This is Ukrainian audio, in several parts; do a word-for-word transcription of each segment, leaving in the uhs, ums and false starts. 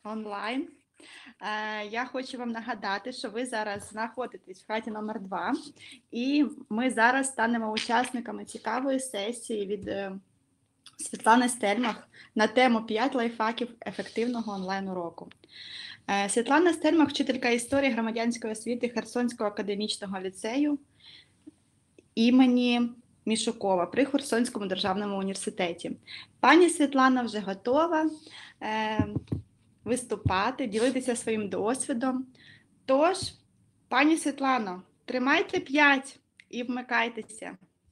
онлайн. Я хочу вам нагадати, що ви зараз знаходитесь в хаті номер два, і ми зараз станемо учасниками цікавої сесії від Світлани Стельмах на тему п'ять лайфхаків ефективного онлайн-уроку. Світлана Стельмах – вчителька історії громадянської освіти Херсонського академічного ліцею імені Мішукова при Херсонському державному університеті. Пані Світлана вже готова е, виступати, ділитися своїм досвідом. Тож, пані Світлано, тримайте п'ять і вмикайтеся.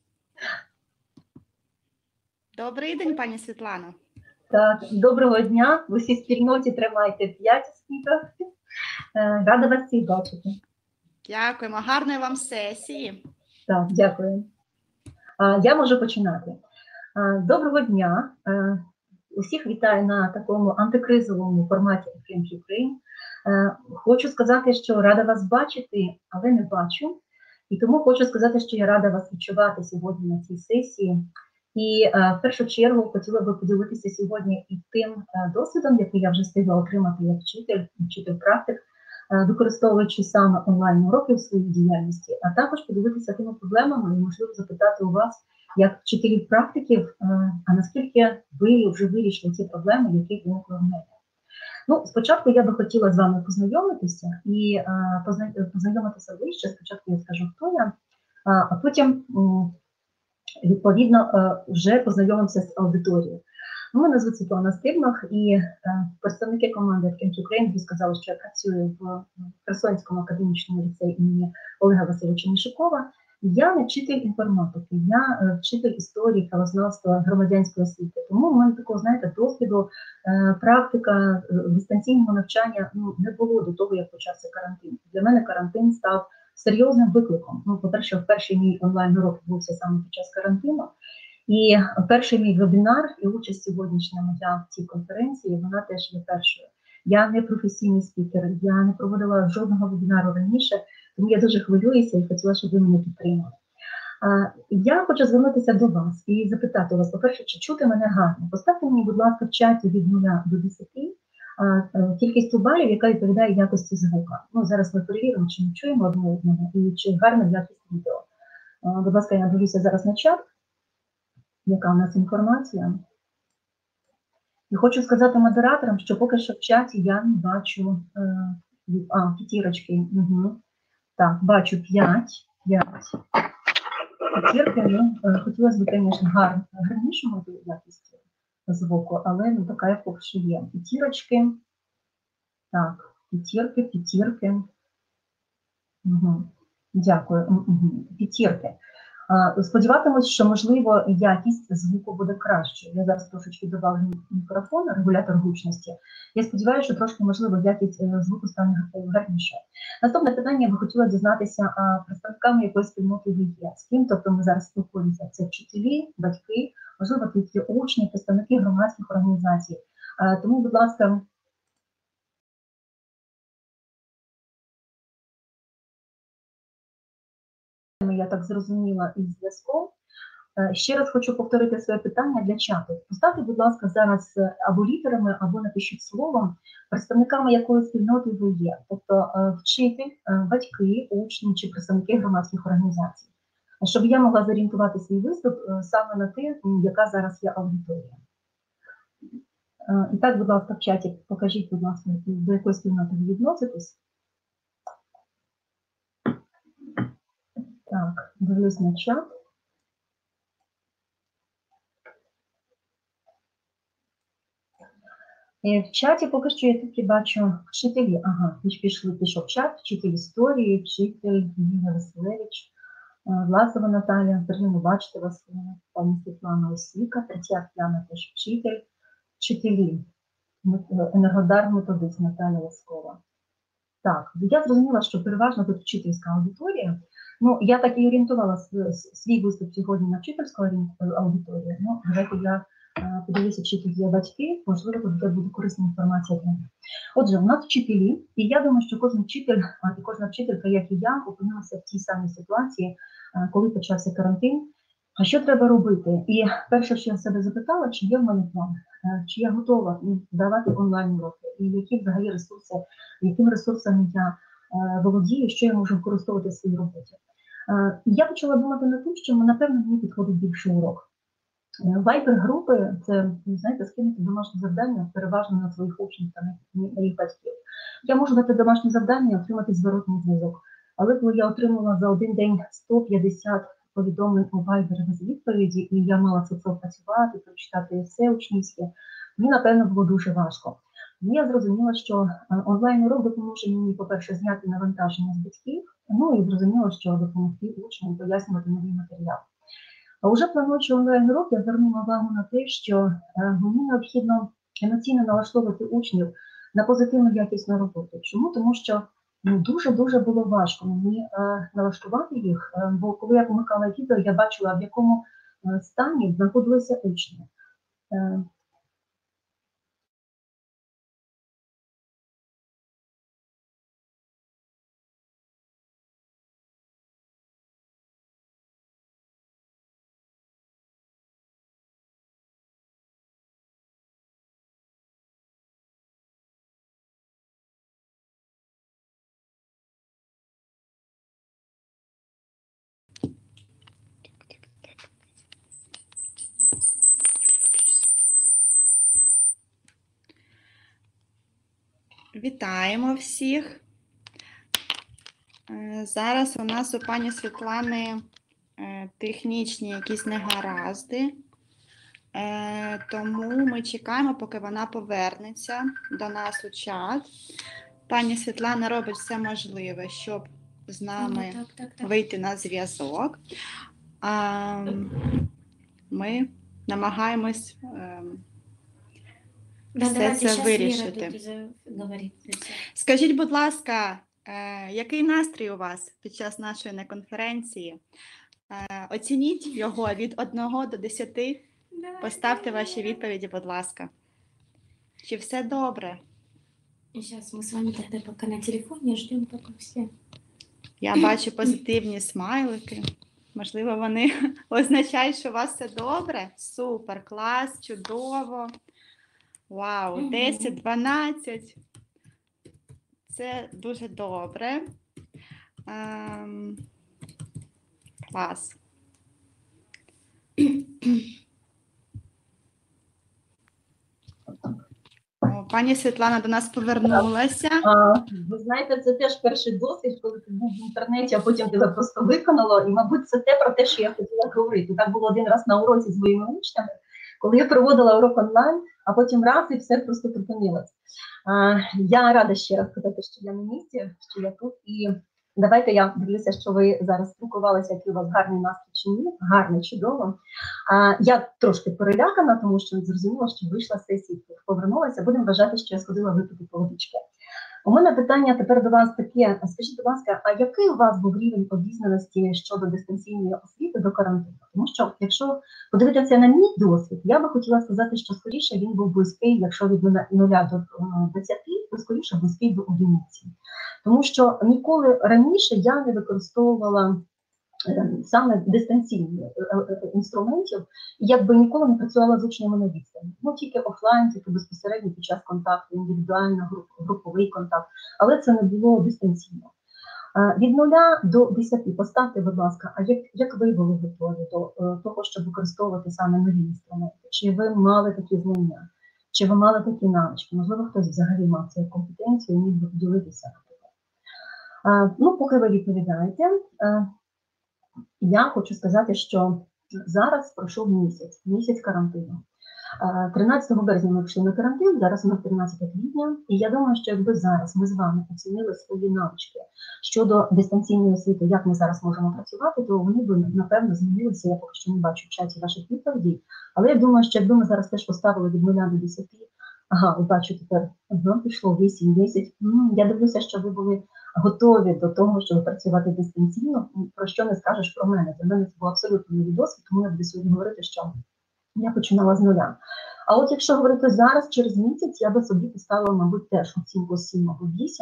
Добрий день, пані Світлано. Так, доброго дня. В усій спільноті тримайте п'ять спіках. Рада вас всіх бачити. Дякуємо. Гарної вам сесії. Так, дякую. Я можу починати. Доброго дня. Усіх вітаю на такому антикризовому форматі Think Ukraine. Хочу сказати, що рада вас бачити, але не бачу. І тому хочу сказати, що я рада вас відчувати сьогодні на цій сесії. І в першу чергу хотіла би поділитися сьогодні і тим досвідом, який я вже встигла отримати як вчитель, вчитель-практик, використовуючи саме онлайн-уроки в своїй діяльності, а також поділитися тими проблемами і, можливо, запитати у вас, як вчителів-практиків, а наскільки ви вже вирішили ці проблеми, які виникли в мене. Ну, спочатку я би хотіла з вами познайомитися і познайомитися ближче. Спочатку я скажу, хто я, а потім, відповідно, вже познайомимося з аудиторією. Мене звуть Світлана Стельмах, і представники команди Think Ukraine сказали, що я працюю в Херсонському академічному ліцеї імені Олега Васильовича Мішукова. Я не вчитель інформатики, я вчитель історії, правознавства, громадянської освіти. Тому в мене такого, знаєте, досвіду, практика дистанційного навчання ну, не було до того, як почався карантин. Для мене карантин став серйозним викликом. Ну, по-перше, перший мій онлайн-урок відбувся саме під час карантину. І перший мій вебінар і участь сьогоднішня моя в цій конференції, вона теж є першою. Я не професійний спікер, я не проводила жодного вебінару раніше, тому я дуже хвилююся і хотіла, щоб ви мене підтримали. Я хочу звернутися до вас і запитати вас, по-перше, чи чути мене гарно. Поставте мені, будь ласка, в чаті від нуля до десяти кількість балів, яка відповідає якості звука. Ну, зараз ми перевіримо, чи ми чуємо одне одного і чи гарна якість відео. Будь ласка, я дивлюся зараз на чат, яка у нас інформація. І хочу сказати модераторам, що поки що в чаті я не бачу, а, п'ятірочки, угу. Так, бачу п'ять, п'ять. П'ятірки, ну, хотілося б, звісно, гар, гарнішому якості звуку, але ну, така як поки що є. П'ятірочки, так, п'ятірки, п'ятірки. Угу. Дякую, угу. П'ятірки. Сподіватимусь, що, можливо, якість звуку буде кращою. Я зараз трошечки добавлю мікрофон, регулятор гучності. Я сподіваюся, що трошки, можливо, якість звуку стане гарніше. Наступне питання я би хотіла дізнатися представниками якоїсь спільноти ви є. З ким, тобто ми зараз спілкуємося. Це вчителі, батьки, можливо, тут є учні, представники громадських організацій. Тому, будь ласка, я так зрозуміла із зв'язком. Ще раз хочу повторити своє питання для чату. Поставте, будь ласка, зараз або літерами, або напишіть словом, представниками якої спільноти ви є. Тобто вчитель, батьки, учні чи представники громадських організацій. Щоб я могла зорієнтувати свій виступ саме на те, яка зараз є аудиторія. І так, будь ласка, в чаті покажіть, будь ласка, до якої спільноти ви відноситесь. Так, дивлюсь на чат. І в чаті поки що я тільки бачу вчителі. Ага, пішли, пішов чат, вчитель історії, вчитель Юрій Васильович, Власова Наталія, приємно бачити вас, пані Світлана Осіка, Третяк Яна теж вчитель, вчителі, Енергодар методист Наталія Ласкова. Так, я зрозуміла, що переважно тут вчительська аудиторія. Ну, я так і орієнтувала свій виступ сьогодні на вчительську аудиторію. Ну, давайте я подивлюся, чи тут є батьки, можливо, тут буде корисна інформація для них. Отже, у нас вчителі, і я думаю, що кожен вчитель, і кожна вчителька, як і я, опинилася в тій самій ситуації, коли почався карантин. А що треба робити? І перше, що я себе запитала, чи є в мене план, чи я готова давати онлайн-уроки, і які взагалі ресурси, якими ресурсами я володію, що я можу використовувати в своїй роботі. І я почала думати над тим, що, напевно, мені підходить більше урок. Вайбер-групи – це, знаєте, скинути домашнє завдання переважно на своїх учнів та на їх батьків. Я можу дати домашнє завдання і отримати зворотний зв'язок. Але коли я отримала за один день сто п'ятдесят повідомлень у Viber без відповіді, і я мала це опрацювати, прочитати все учнівське, мені, напевно, було дуже важко. І я зрозуміла, що онлайн-урок допоможе мені, по-перше, зняти навантаження з батьків, ну і зрозуміла, що допомогти учням пояснювати новий матеріал. А вже плануючи онлайн-урок, я звернула увагу на те, що мені необхідно емоційно налаштовувати учнів на позитивну якісну роботу. Чому? Тому що дуже-дуже було важко мені е, налаштувати їх, е, бо коли я помикала відео, я бачила, в якому е, стані знаходилися учні. Е, Вітаємо всіх. Зараз у нас у пані Світлани технічні якісь негаразди, тому ми чекаємо, поки вона повернеться до нас у чат. Пані Світлана робить все можливе, щоб з нами так, так, так. вийти на зв'язок. Ми намагаємось Да, все давайте, це щас вирішити. Віра тут заговорить. Скажіть, будь ласка, який настрій у вас під час нашої неконференції? Оцініть його від одного до десяти. Поставте ваші відповіді, будь ласка. Чи все добре? Сейчас мы с вами тогда пока на телефоне ждем пока все. Я бачу позитивні смайлики. Можливо, вони означають, що у вас все добре? Супер, клас, чудово. Вау, десять, дванадцять. Це дуже добре. Ем... Клас. О, пані Світлана до нас повернулася. А, ви знаєте, це теж перший досвід, коли ти був в інтернеті, а потім тебе просто виконало. І, мабуть, це те про те, що я хотіла говорити. Так було один раз на уроці з моїми учнями, коли я проводила урок онлайн, а потім раз і все просто припинилось. А, я рада ще раз сказати, що я на місці, що я тут. І давайте я дивлюся, що ви зараз спілкувалися, який у вас гарний настрій чи ні. Гарний, чудово. А, я трошки перелякана, тому що зрозуміла, що вийшла з сесії, повернулася. Будемо вважати, що я сходила випити по водички. У мене питання тепер до вас таке. Скажіть, будь ласка, а який у вас був рівень обізнаності щодо дистанційної освіти до карантину? Тому що, якщо подивитися на мій досвід, я би хотіла сказати, що скоріше він був близький, якщо від нуля до двадцяти, то скоріше близький до одиниці. Тому що ніколи раніше я не використовувала саме дистанційних інструментів, якби ніколи не працювала з учнями на відстані. Ну, тільки офлайн, тільки безпосередньо під час контакту, індивідуально, груп, груповий контакт, але це не було дистанційно. Від нуля до десяти поставте, будь ласка, а як, як ви були готові до того, щоб використовувати саме нові інструменти? Чи ви мали такі знання? Чи ви мали такі навички? Можливо, хтось взагалі мав цю компетенцію і міг би поділитися. Ну, поки ви відповідаєте, я хочу сказати, що зараз пройшов місяць, місяць карантину. тринадцятого березня ми пішли на карантин, зараз у нас тринадцяте квітня, і я думаю, що якби зараз ми з вами оцінили свої навички щодо дистанційної освіти, як ми зараз можемо працювати, то вони б, напевно, змінилися. Я поки що не бачу в чаті ваших відповідей, але я думаю, що якби ми зараз теж поставили від нуля до десяти, ага, от бачу тепер, ага, пішло вісім, десять, я дивлюся, що ви були готові до того, щоб працювати дистанційно, про що не скажеш про мене. Для мене це був абсолютно новий досвід, тому я буду сьогодні говорити, що я починала з нуля. А от якщо говорити зараз, через місяць, я би собі поставила, мабуть, теж оцінку сім або вісім.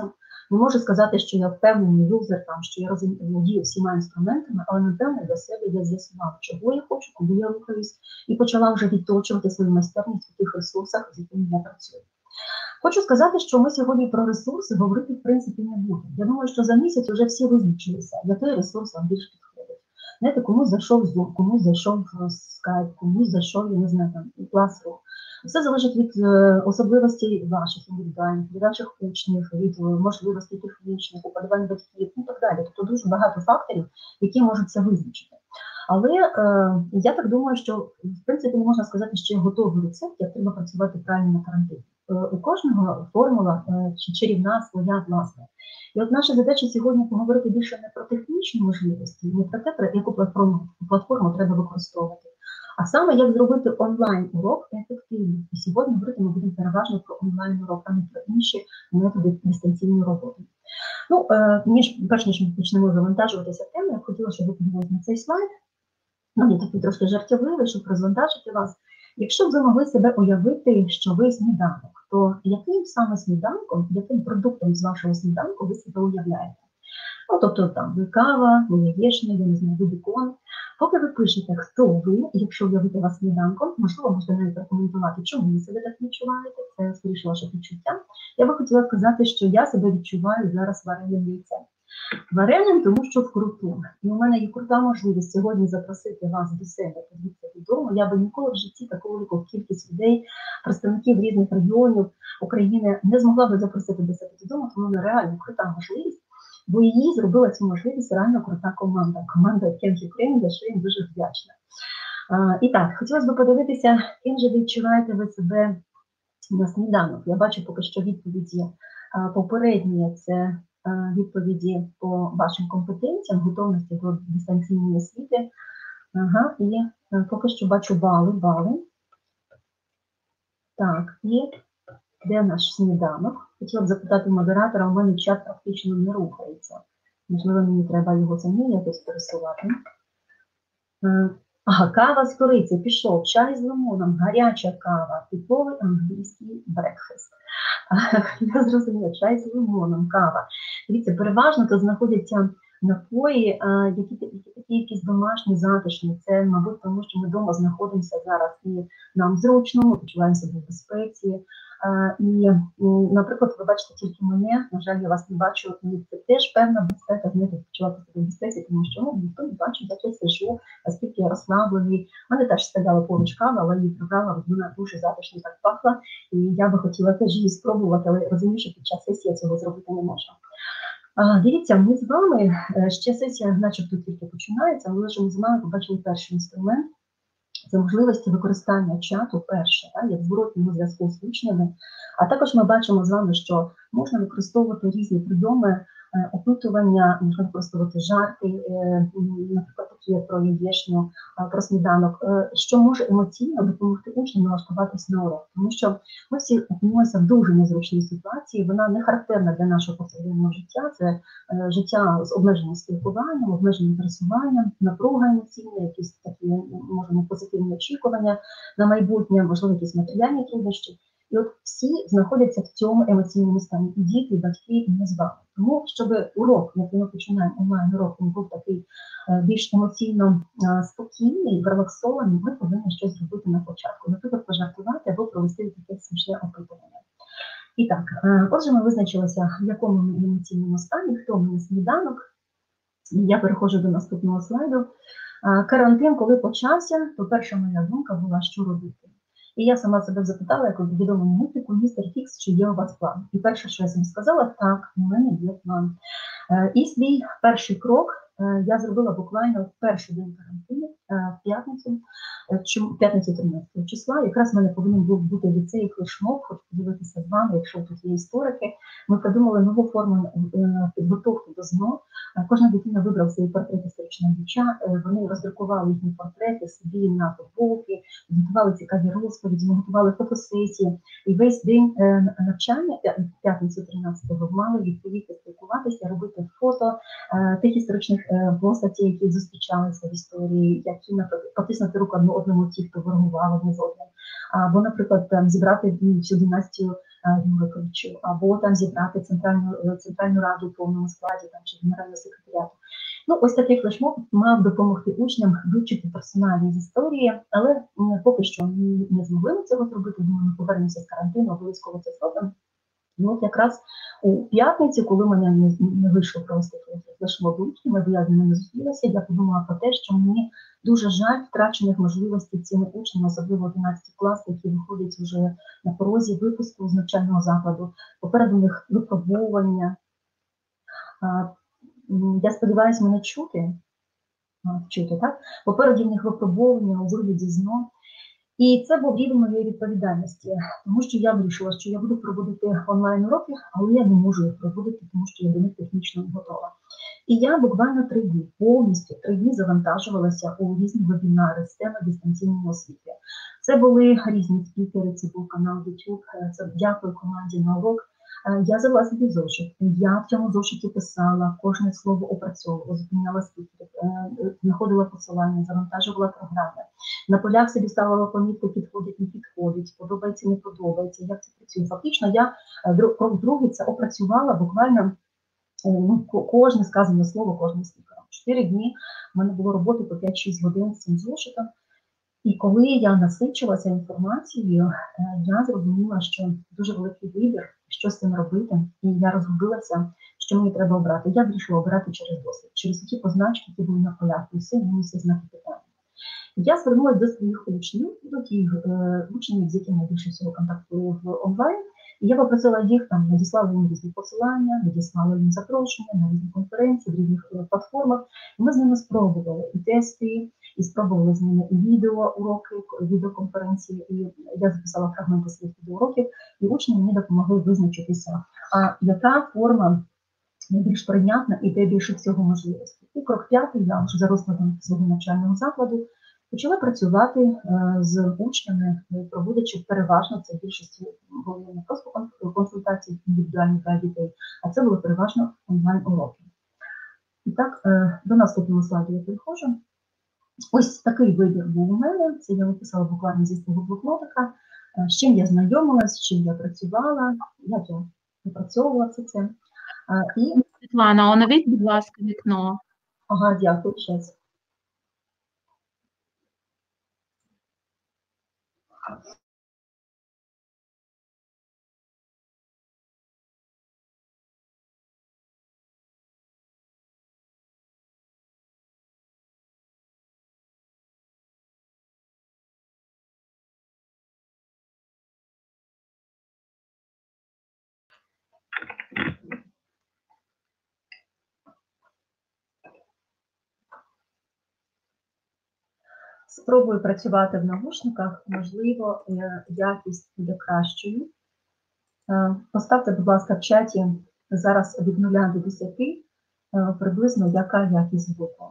Не можу сказати, що я впевнений юзер, там, що я володію всіма інструментами, але напевно для себе я з'ясувала, чого я хочу, куди я рухаюсь, і почала вже відточувати свою майстерність у тих ресурсах, з якими я працюю. Хочу сказати, що ми сьогодні про ресурси говорити, в принципі, не будемо. Я думаю, що за місяць вже всі визначилися, який ресурс вам більш підходить. Знаєте, комусь зайшов Zoom, комусь зайшов Skype, комусь зайшов, я не знаю, там, Classroom. Все залежить від е, особливостей ваших індивідуальних, від ваших учнів, від е, можливостей технічних, уподобань батьків і так далі. Тобто дуже багато факторів, які можуть це визначити. Але е, я так думаю, що в принципі не можна сказати, що є готовий рецепт, як треба працювати правильно на карантині. Е, у кожного формула е, чи чарівна своя власна. І от наша задача сьогодні поговорити більше не про технічні можливості, не про те, про яку платформу, платформу треба використовувати, а саме як зробити онлайн-урок ефективним. І сьогодні говорити ми будемо переважно про онлайн-урок, а не про інші методи дистанційної роботи. Ну, е, ніж, перш ніж ми почнемо завантажуватися теми, я б хотіла, щоб ви подивилися на цей слайд. Ну, він такий трошки жартівливий, щоб розвантажити вас. Якщо б ви могли себе уявити, що ви сніданок, то яким саме сніданком, яким продуктом з вашого сніданку ви себе уявляєте? Ну, тобто там ви кава, ви яєчня, я не знаю, ви бекон. Поки ви пишете, хто ви, якщо уявити вас сніданком, можливо, можете навіть прокоментувати, чому ви себе так відчуваєте, це скоріше ваше відчуття. Я би хотіла сказати, що я себе відчуваю зараз вареним яйцем. Вареним, тому що вкруту. І у мене є крута можливість сьогодні запросити вас до себе, подивитися додому. Я би ніколи в житті таку велику кількість людей, представників різних регіонів України не змогла би запросити до себе додому, тому вона реально крута можливість. Бо її зробила цю можливість реально крута команда. Команда Camp Ukraine, за що я їм дуже вдячна. А, і так, хотілося б подивитися, ким же відчуваєте ви себе на сніданок. Я бачу поки що відповіді а, попередні, це а, відповіді по вашим компетенціям, готовності до дистанційної освіти. Ага, і а, поки що бачу бали, бали. Так, і де наш сніданок? Хотіла б запитати модератора, у мене чат практично не рухається. Можливо, мені треба його самі якось пересувати. Ага, кава з кориці, пішов, чай з лимоном, гаряча кава, типовий англійський брекфаст. Я зрозуміла, чай з лимоном, кава. Дивіться, переважно тут знаходяться напої, які такі якісь домашні, затишні. Це, мабуть, тому що ми вдома знаходимося зараз і нам зручно, ми почуваємося в безпеці. І, наприклад, ви бачите тільки мене, на жаль, я вас не бачу, і це теж певна безпека, знаєте, почувати себе в безпеці, тому що ну, ніхто не бачить, як я сижу, наскільки я розслаблений. У мене теж стояла поруч кава, але її програла, вона дуже затишно так пахла, і я би хотіла теж її спробувати, але розумію, що під час сесії я цього зробити не можу. А, дивіться, ми з вами, ще сесія начебто тільки починається, але вже ми з вами побачили перший інструмент. Це можливості використання чату перше, так, як зворотнього зв'язку з учнями. А також ми бачимо з вами, що можна використовувати різні прийоми е, опитування, можна використовувати жарти, е, наприклад, такі про яєчню, е, про сніданок, е, що може емоційно допомогти учням налаштуватися на урок. Тому що ми всі опинимося в дуже незручній ситуації, вона не характерна для нашого повсякденного життя, це е, життя з обмеженим спілкуванням, обмеженим пересуванням, напруга емоційна, якісь такі, можемо, позитивні очікування на майбутнє, можливо, якісь матеріальні труднощі. І от всі знаходяться в цьому емоційному стані, і діти, і батьки, і ми з вами. Тому, щоб урок, який ми починаємо онлайн-урок, він був такий е, більш емоційно е, спокійний, релаксований, ми повинні щось зробити на початку. Наприклад, пожартувати або провести таке смішне опитування. І так, е, отже, ми визначилися, в якому ми емоційному стані, хто в мене сніданок. Я переходжу до наступного слайду. Е, карантин, коли почався, то перша моя думка була, що робити. І я сама себе запитала, як у відомому мультику «Містер Фікс, чи є у вас план?» І перше, що я собі сказала, так, у мене є план. І свій перший крок я зробила буквально в перший день карантину, в п'ятницю, в п'ятницю тринадцятого числа. Якраз в мене повинен був бути ліцей флешмоб, хочу подивитися з вами, якщо тут є історики. Ми придумали нову форму підготовки до ЗНО. Кожна дитина вибрала свій портрет історичного дівча, вони роздрукували їхні портрети собі на футболки, готували цікаві розповіді, ми готували фотосесії. І весь день навчання, п'ятницю тринадцятого, мали відповідати, спілкуватися, робити фото тих історичних постатей, які зустрічалися в історії, які, наприклад, потиснути руку одному ті, хто ворогував одне з одним. Або, наприклад, зібрати всю династію Юриковичу, або там зібрати центральну, центральну раду в повному складі там, чи генерального секретаріату. Ну, ось такий флешмоб мав допомогти учням вивчити персоналі з історії, але поки що ми не змогли цього зробити, думаю, ми повернемося з карантину, обов'язково це зробимо. Ну, от якраз у п'ятницю, коли мене не, не вийшло провести флешмоб учнями, бо я з ними не зустрілася, я подумала про те, що мені дуже жаль втрачених можливостей цими учнями, особливо одинадцятий клас, які виходять вже на порозі випуску з навчального закладу. Попереду них випробовування. Я сподіваюся, мене чути, чути, так? Попереду в них випробовування у вигляді ЗНО. І це був рівень моєї відповідальності, тому що я вирішила, що я буду проводити онлайн-уроки, але я не можу їх проводити, тому що я до них технічно не готова. І я буквально три дні, повністю три дні завантажувалася у різні вебінари з теми дистанційної освіти. Це були різні спікери, це був канал YouTube, це дякую команді на урок. Я взяла собі зошит, я в цьому зошиті писала, кожне слово опрацьовувала, зупиняла спікерів, знаходила посилання, завантажувала програми. На полях собі ставила помітки, підходить, не підходить, подобається, не подобається, як це працює. Фактично я крок другий це опрацювала буквально ну, кожне сказане слово, кожним спікером. Чотири дні в мене було роботи по п'ять-шість годин з цим зошитом. І коли я насичилася інформацією, я зрозуміла, що дуже великий вибір, що з цим робити, і я розгубилася, що мені треба обрати. Я вирішила обирати через досвід, через ті позначки, які були на полях, і все мені всі знаки питання. Я звернулася до своїх учнів, до тих е, учнів, з якими більше всього контактую в онлайн, і я попросила їх, там, надіслала їм різні посилання, надіслала їм запрошення на різні конференції, в різних платформах. І ми з ними спробували і тести, і спробували з ними і відеоуроки, відеоконференції, і я записала фрагменти своїх відеоуроків, і учні мені допомогли визначитися, а яка форма найбільш прийнятна і де більше всього можливостей. І крок п'ятий, я вже за розкладом свого навчального закладу почала працювати з учнями, проводячи переважно, це більшості були не просто консультації індивідуальні для дітей, а це були переважно онлайн-уроки. І так, до наступного слайду я переходжу. Ось такий вибір був у мене, це я написала буквально зі свого блокнотика, з чим я знайомилась, з чим я працювала, як я напрацьовувала все це. І... Світлана, оновіть, будь ласка, вікно. Ага, дякую, щас. Спробую працювати в навушниках, можливо, якість буде кращою. Поставте, будь ласка, в чаті зараз від нуля до десяти приблизно яка якість звуку.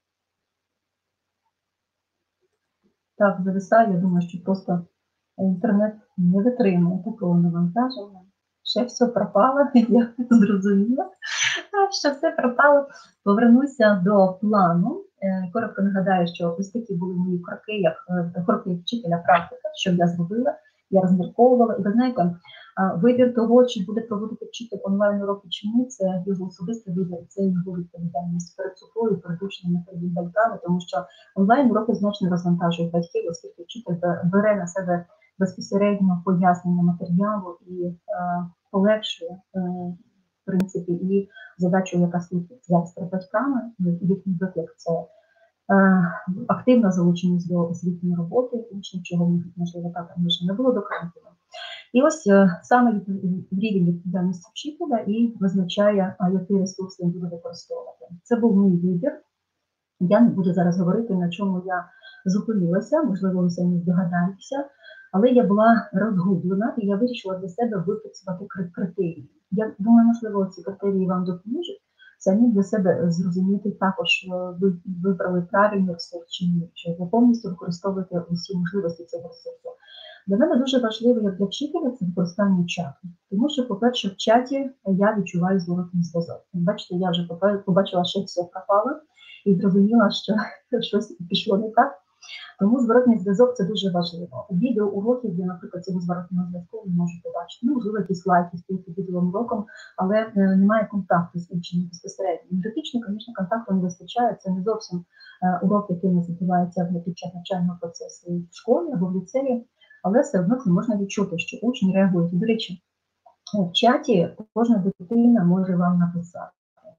Так, зависає, я думаю, що просто інтернет не витримує такого навантаження. Ще все пропало, я зрозуміла, що все пропало. Повернуся до плану. Коротко нагадаю, що ось такі були мої кроки, як кроки вчителя практика, що я зробила, я розмірковувала. І ви знаєте, вибір того, чи буде проводити вчитель онлайн-уроки чи ні, це його особистий вибір, це його відповідальність перед собою, перед учнями, перед батьками, тому що онлайн-уроки значно розвантажують батьків, оскільки вчитель бере на себе безпосередньо пояснення матеріалу і е, полегшує, е, в принципі, і задачу, яка стоїть зараз перед батьками, їхній виклик – це е, активна залученість до освітньої роботи, учнів, чого, можливо, так раніше не було до карантину. І ось е, саме рівень відповідальності вчителя і визначає, а які ресурси він буде використовувати. Це був мій вибір. Я не буду зараз говорити, на чому я зупинилася, можливо, ви самі здогадаєтеся, але я була розгублена і я вирішила для себе випрацювати критерії. Я думаю, можливо, ці критерії вам допоможуть самі для себе зрозуміти також, ви вибрали правильний ресурс чи ні, що ви повністю використовуєте усі можливості цього ресурсу. Для мене дуже важливо, як для вчителя, це використання чату. Тому що, по-перше, в чаті я відчуваю зворотний зв'язок. Бачите, я вже побачила, що все пропало, і зрозуміла, що щось пішло не так. Тому зворотний зв'язок – це дуже важливо. У відеоуроків, де, наприклад, цього зворотного зв'язку ви можете бачити, ну, можливо, якісь лайки стоять під відеоуроком, але е, немає контакту з учнем безпосередньо. Енергетично, звісно, контакту не вистачає, це не зовсім е, урок, який називається під час навчального процесу в школі або в ліцеї, але все одно це можна відчути, що учні реагують. До речі, в чаті кожна дитина може вам написати.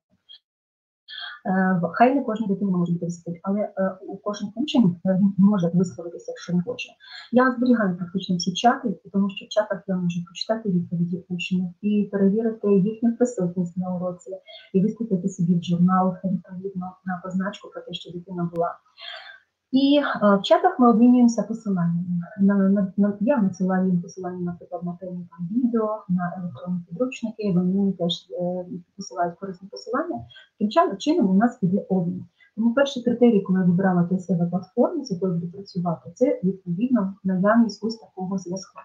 Хай не кожна дитина може бути висвітлена, але у кожен учень може висловитися, якщо не хоче. Я зберігаю практично всі чати, тому що в чатах я можу прочитати відповіді учнів і перевірити їхню присутність на уроці, і виступити собі в журнал відповідно на позначку про те, що дитина була. І а, в чатах ми обмінюємося посиланнями. На, на, на, я надсилаю їм посилання, наприклад, на певні там відео, на електронні підручники, вони мені теж е, посилають корисні посилання. Таким чином у нас іде обмін. Тому перший критерій, коли я вибирала для себе платформу, з якою буду працювати, це відповідно наявність ось такого зв'язку.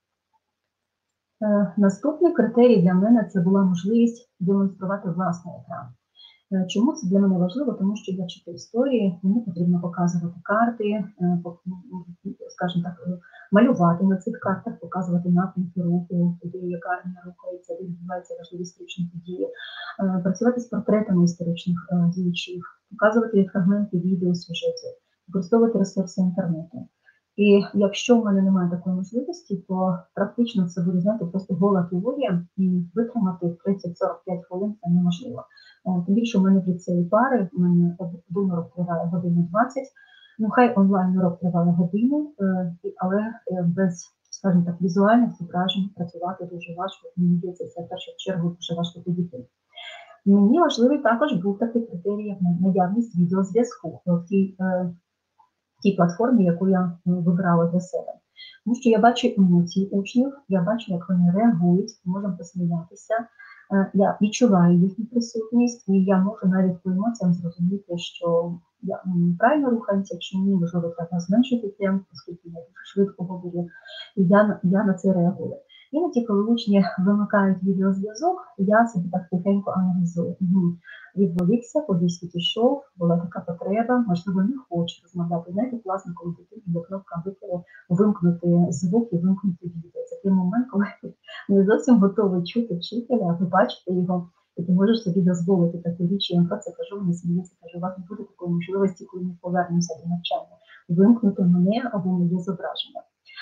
Е, наступний критерій для мене – це була можливість демонструвати власний екран. Чому це для мене важливо? Тому що я читаю історії, мені потрібно показувати карти, скажімо так, малювати на цих картах, показувати напрямки руху, куди яка армія рухається, де відбуваються важливі історичні події, працювати з портретами історичних діячів, показувати фрагменти відео, сюжетів, використовувати ресурси інтернету. І якщо в мене немає такої можливості, то практично це буде, знаєте, просто гола теорія, і витримати тридцять сорок п'ять хвилин це неможливо. Тим більше в мене від цієї пари, у мене один урок триває годину двадцять, ну хай онлайн урок триває годину, але без, скажімо так, візуальних зображень працювати дуже важко, мені здається, це в першу чергу дуже важко підійти. Мені важливий також був такий критерій, як наявність відеозв'язку в тій, тій платформі, яку я вибрала для себе. Тому що я бачу емоції учнів, я бачу, як вони реагують, можемо посміятися, я відчуваю їхню присутність, і я можу навіть по емоціям зрозуміти, що я правильно рухаюся, чи ні, можливо, треба зменшити темп, оскільки я дуже швидко говорю, і я, я на це реагую. Іноді, коли учні вимикають відеозв'язок, я себе так тихенько аналізую. Відволікся, кудись відійшов, була така потреба, можливо, не хочу розмовляти. Знаєте, класно, коли дитина є кнопка вимкнути звук і вимкнути відео. Це той момент, коли ти не зовсім готовий чути вчителя, а ви бачите його, і ти можеш собі дозволити таку річ. Я їм про це кажу, вони сміються, кажу, у вас не буде такої можливості, коли ми повернемося до навчання. Вимкнути мене або моє зображення.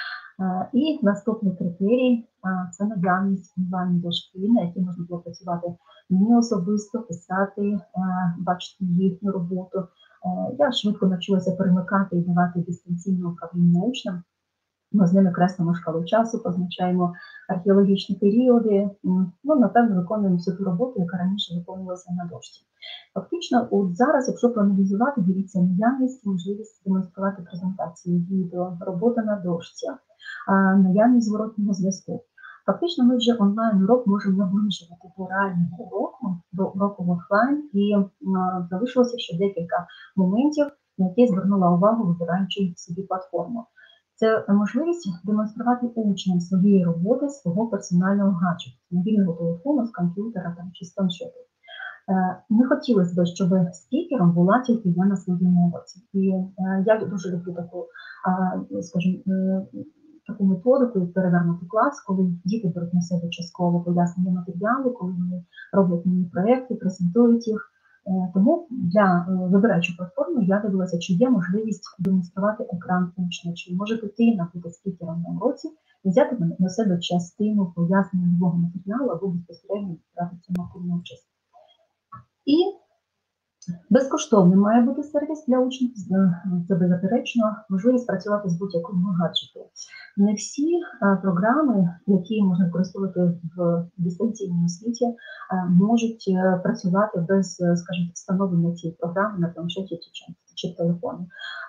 І наступний критерій – це наявність онлайн дошки, на якій можна було працювати мені особисто, писати, бачити їхню роботу. Я швидко навчилася перемикати і давати дистанційне управління учням. Ми з ними креслимо шкалу часу, позначаємо археологічні періоди. Ну, напевно, виконуємо всю ту роботу, яка раніше виконувалася на дошці. Фактично, от зараз, якщо проаналізувати, дивіться, наявність, можливість демонструвати презентації, відео, робота на дошці, наявність зворотного зв'язку. Фактично, ми вже онлайн-урок можемо наближувати до реального уроку, до уроку в офлайн, і залишилося ще декілька моментів, на які я звернула увагу, вибираючи собі платформу. Це можливість демонструвати учням своєї роботи, свого персонального гаджету, з мобільного телефону, з комп'ютера там, чи з планшету. Не хотілося б, щоб спікером була тільки я на своєму уроці. І я дуже люблю таку, скажімо, таку методику, як перевернути клас, коли діти беруть на себе частково пояснення матеріалу, коли вони роблять мені проєкти, презентують їх. Тому для вибираючої платформи я дивилася, чи є можливість демонструвати екран учня, чи може дитина бути спікером на уроці і взяти на себе частину пояснення нового матеріалу або безпосередньо брати в цьому активну участь. І безкоштовним має бути сервіс для учнів, це беззаперечно, можливість працювати з будь-якого гаджету. Не всі програми, які можна використовувати в дистанційному світі, можуть працювати без, скажімо, встановлення цієї програми на планшеті чи в телефоні.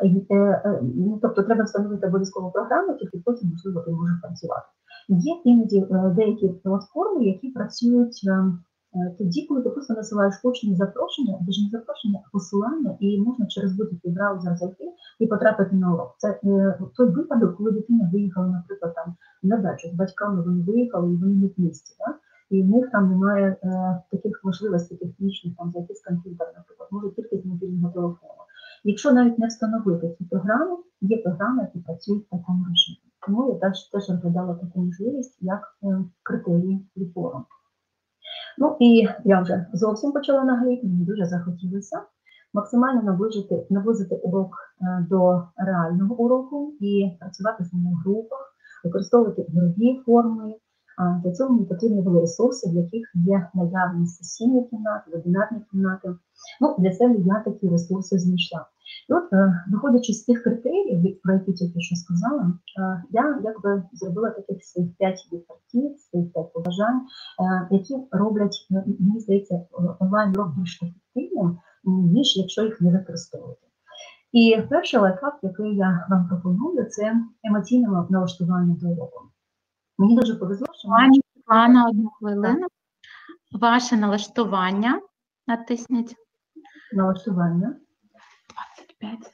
Тобто треба встановити обов'язкову програму, тільки потім, можливо, ти можеш працювати. Є іноді деякі платформи, які працюють тоді, коли ти просто насилаєш учнів запрошення, або ж не запрошення, а посилання, і можна через будь-який браузер зайти і потрапити на урок. Це е, той випадок, коли дитина виїхала, наприклад, там на дачу, з батьками вони виїхали, і вони не в місті, да? І в них там немає е, таких можливостей технічних, там зайти з комп'ютера, наприклад, може тільки з мобільного телефону. Якщо навіть не встановити цю програму, є програми, які працюють в такому режимі. Тому я теж, теж розглядала таку можливість, як е, критерії відбору. Ну і я вже зовсім почала наглядати, мені дуже захотілося максимально наближити, наблизити урок е, до реального уроку і працювати з ними в групах, використовувати ігрові форми. А для цього мені потрібні були ресурси, в яких є наявні сесійні кімнати, вебінарні кімнати. Ну, для себе я такі ресурси знайшла. І от, е, виходячи з тих критеріїв, про які тільки що сказала, е, я якби зробила таких своїх п'ять відтарків, своїх п'ять побажань, е, які роблять, е, мені здається, онлайн-урок більш ефективним, ніж якщо їх не використовувати. І перший лайфхак, який я вам пропоную, це емоційне налаштування до уроку. Мені дуже повезло, що Пані Світлана, одну хвилину. Ваше налаштування натисніть. налаштування. двадцять п'ять.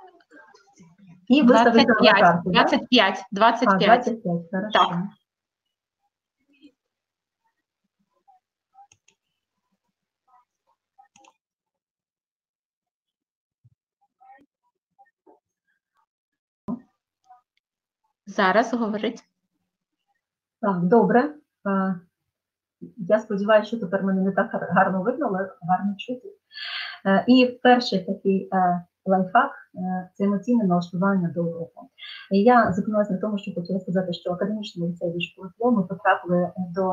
І виставити двадцять п'ять. аватарку, да? двадцять п'ять. двадцять А, п'ять. двадцять п'ять, хорошо. Так. Зараз говорить. Так, добре. А, Я сподіваюся, що тепер мене не так гар- гарно видно, але гарно чути. Е, І перший такий е, лайфхак е, – це емоційне налаштування до уроку. І я зупинилася на тому, що хотіла сказати, що академічний ліцей Вишколотло ми потрапили до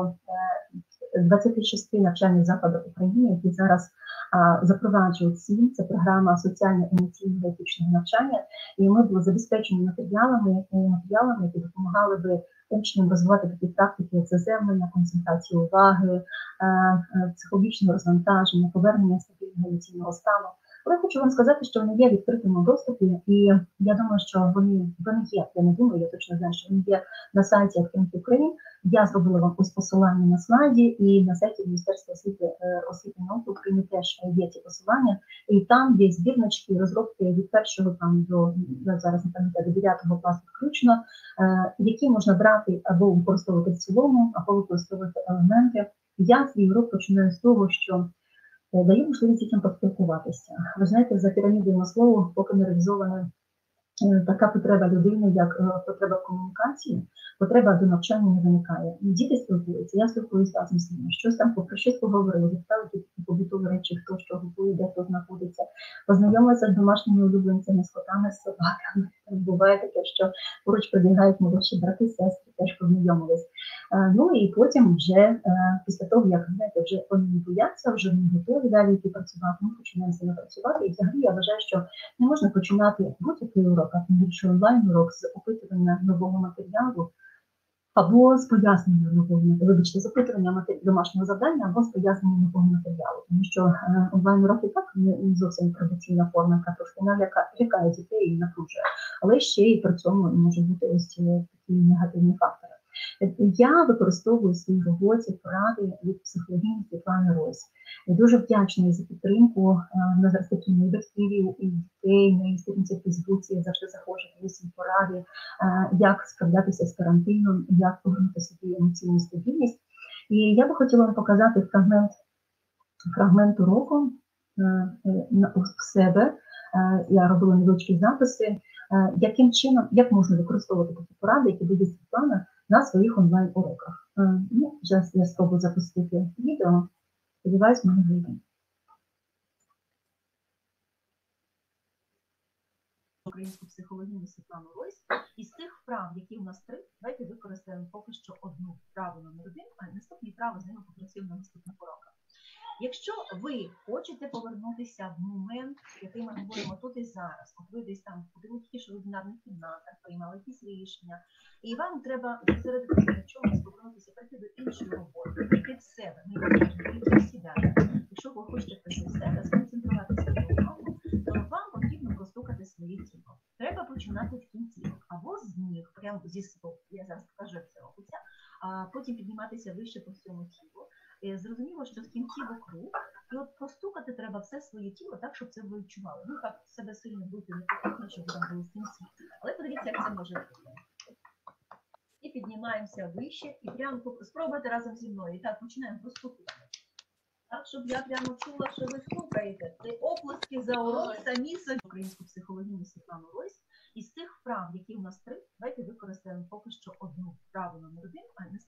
е, двадцяти шести навчальних закладів України, які зараз а, запроваджують СІМ, це програма соціально-емоційного етичного навчання, і ми були забезпечені матеріалами, і матеріалами, які допомагали би учням розвивати такі практики, як заземлення, концентрації уваги, е, е, психологічне розвантаження, повернення стабільного емоційного стану. Але хочу вам сказати, що вони є в відкритому доступі, і я думаю, що вони, вони є, я не думаю, я точно знаю, що вони є на сайті Academy Ukraine. Я зробила вам ось посилання на слайді, і на сайті Міністерства освіти, е, освіти і науки України теж є ці посилання, і там є збірнички, розробки від першого там до, я зараз не пам'ятаю, до дев'ятого класу включно, е, які можна брати або використовувати в цілому, або використовувати елементи. Я свій урок починаю з того, що даю можливість дітям поспілкуватися. Ви знаєте, за пірамідою Маслоу поки не реалізована така потреба людини, як потреба комунікації, потреба до навчання не виникає. Діти спілкуються, я спілкуюся разом з ними, щось там про щось поговорили, відправити такі побутові речі, хто що готує, де хто знаходиться, познайомилися з домашніми улюбленцями, з котами, з собаками. Буває таке, що поруч прибігають молодші брати, сестри, теж познайомились. Ну і потім вже, після того, як, знаєте, вже вони не бояться, вже вони готові далі йти працювати, ми починаємо з ними працювати. І взагалі я вважаю, що не можна починати будь-який урок, а тим більше онлайн-урок з опитування нового матеріалу, або з пояснення нового матеріалу, вибачте, з опитування домашнього завдання, або з пояснення нового матеріалу. Тому що е, онлайн-урок і так не, не зовсім традиційна форма, яка трошки лякає дітей і напружує. Але ще і при цьому може бути ось такі негативні фактори. Я використовую в своїй роботі поради від психологині Світлани Ройс. Я дуже вдячна за підтримку на зараз моїх батьків і дітей, на її сторінці в Фейсбуці. Я завжди заходжу в усі поради, як справлятися з карантином, як повернути собі емоційну стабільність. І я би хотіла вам показати фрагмент, фрагмент уроку в себе. Я робила невеличкі записи, яким чином, як можна використовувати такі поради, які дає Світлана на своїх онлайн-уроках. Ну, зараз я спробую запустити відео. Сподіваюсь, мене вийде. Українську психологиню Світлану Ройс. Із тих вправ, які у нас три, давайте використаємо поки що одну вправу номер один, а наступні вправи з ними попрацюємо на наступних уроках. Якщо ви хочете повернутися в момент, який ми говоримо тут і зараз, от ви десь там у тих вебінарних кімнатах приймали якісь рішення, і вам треба зосередитися на чомусь, повернутися, прийти до іншої роботи, прийти в себе, не потрібно, прийти в себе. Якщо ви хочете прийти в себе, сконцентрувати свою увагу, то вам потрібно простукати своє тіло. Треба починати в кінцівок, або з ніг, прямо зі стоп, я зараз покажу, як це робиться, а потім підніматися вище по всьому тілу. Зрозуміло, що з кінцівок рук, і от постукати треба все своє тіло так, щоб це ви відчували. Ну, так, себе сильно бути не потрібно, щоб там були кінці. Але подивіться, як це може бути. І піднімаємося вище, і прямо спробуйте разом зі мною. І так, починаємо постукувати. Так, щоб я прямо чула, що ви слухаєте. Це оплески за урок самі собі. Українську психологію Світлану Ройс. Із цих вправ, які у нас три, давайте використаємо поки що одну вправу номер один, а не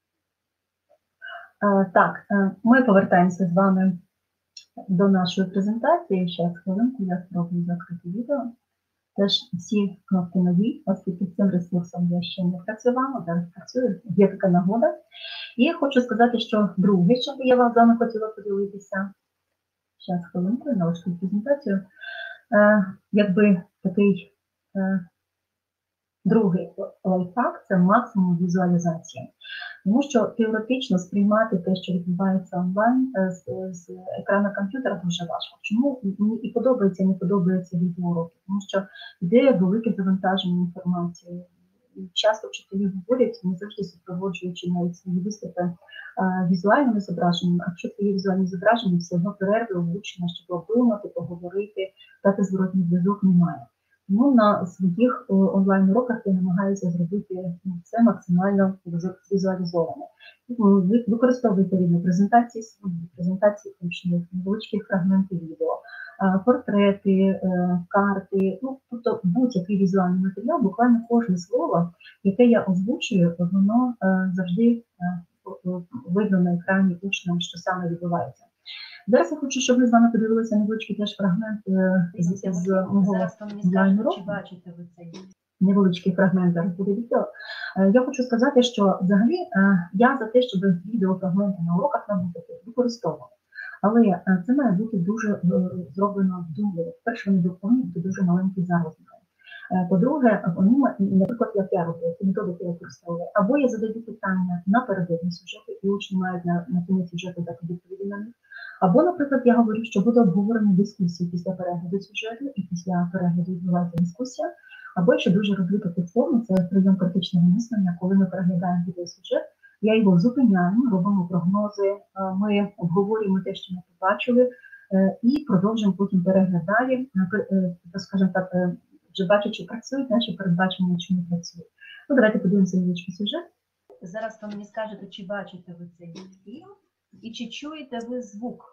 Е, Так, е, ми повертаємося з вами до нашої презентації. Зараз хвилинку, я спробую закрити відео. Теж всі кнопки нові, оскільки з цим ресурсом я ще не працювала, зараз працюю, є така нагода. І хочу сказати, що друге, що я вам з вами хотіла поділитися, зараз хвилинку, я налаштую презентацію, е, якби такий е, другий лайфхак – це максимум візуалізації. Тому що теоретично сприймати те, що відбувається онлайн з, з екрану комп'ютера, дуже важко. Чому мені і подобається, і не подобається відеоуроки? Тому що йде велике завантаження інформації. І часто вчителі говорять, не завжди супроводжуючи навіть свої виступи візуальними зображеннями, а якщо є візуальні зображення, все одно перерви, облучення, щоб обдумати, поговорити, дати зворотний зв'язок немає. Тому на своїх онлайн-уроках я намагаюся зробити це максимально візуалізовано. Використовуйте рівні презентації свої, презентації учнів, невеличкі фрагменти відео, портрети, карти, ну, тобто будь-який візуальний матеріал, буквально кожне слово, яке я озвучую, воно завжди видно на екрані учням, що саме відбувається. Зараз я хочу, щоб ви з вами подивилися невеличкий теж фрагмент з, з мого онлайн-уроку. Невеличкий фрагмент зараз буде відео. Я хочу сказати, що взагалі я за те, щоб відеофрагменти на уроках набути використовували. Але це має бути дуже зроблено вдумливо. Перше, вони повинні бути дуже маленькі за розміром. По-друге, вони, наприклад, як я роблю, ці методики я використовую, або я задаю питання напередодні сюжету, і учні мають на, на кінець сюжету дати відповіді на них. Або, наприклад, я говорю, що буде обговорення дискусії після перегляду сюжету, і після перегляду відбувається дискусія. Або я ще дуже роблю таку форму, це прийом критичного мислення, коли ми переглядаємо відеосюжет, я його зупиняю, робимо прогнози, ми обговорюємо те, що ми побачили, і продовжуємо потім перегляд далі, скажімо так, вже бачу, чи працюють наші передбачення, чи не працюють. Ну, давайте подивимося невеличкий сюжет. Зараз ви мені скажете, чи бачите ви цей фільм, і чи чуєте ви звук.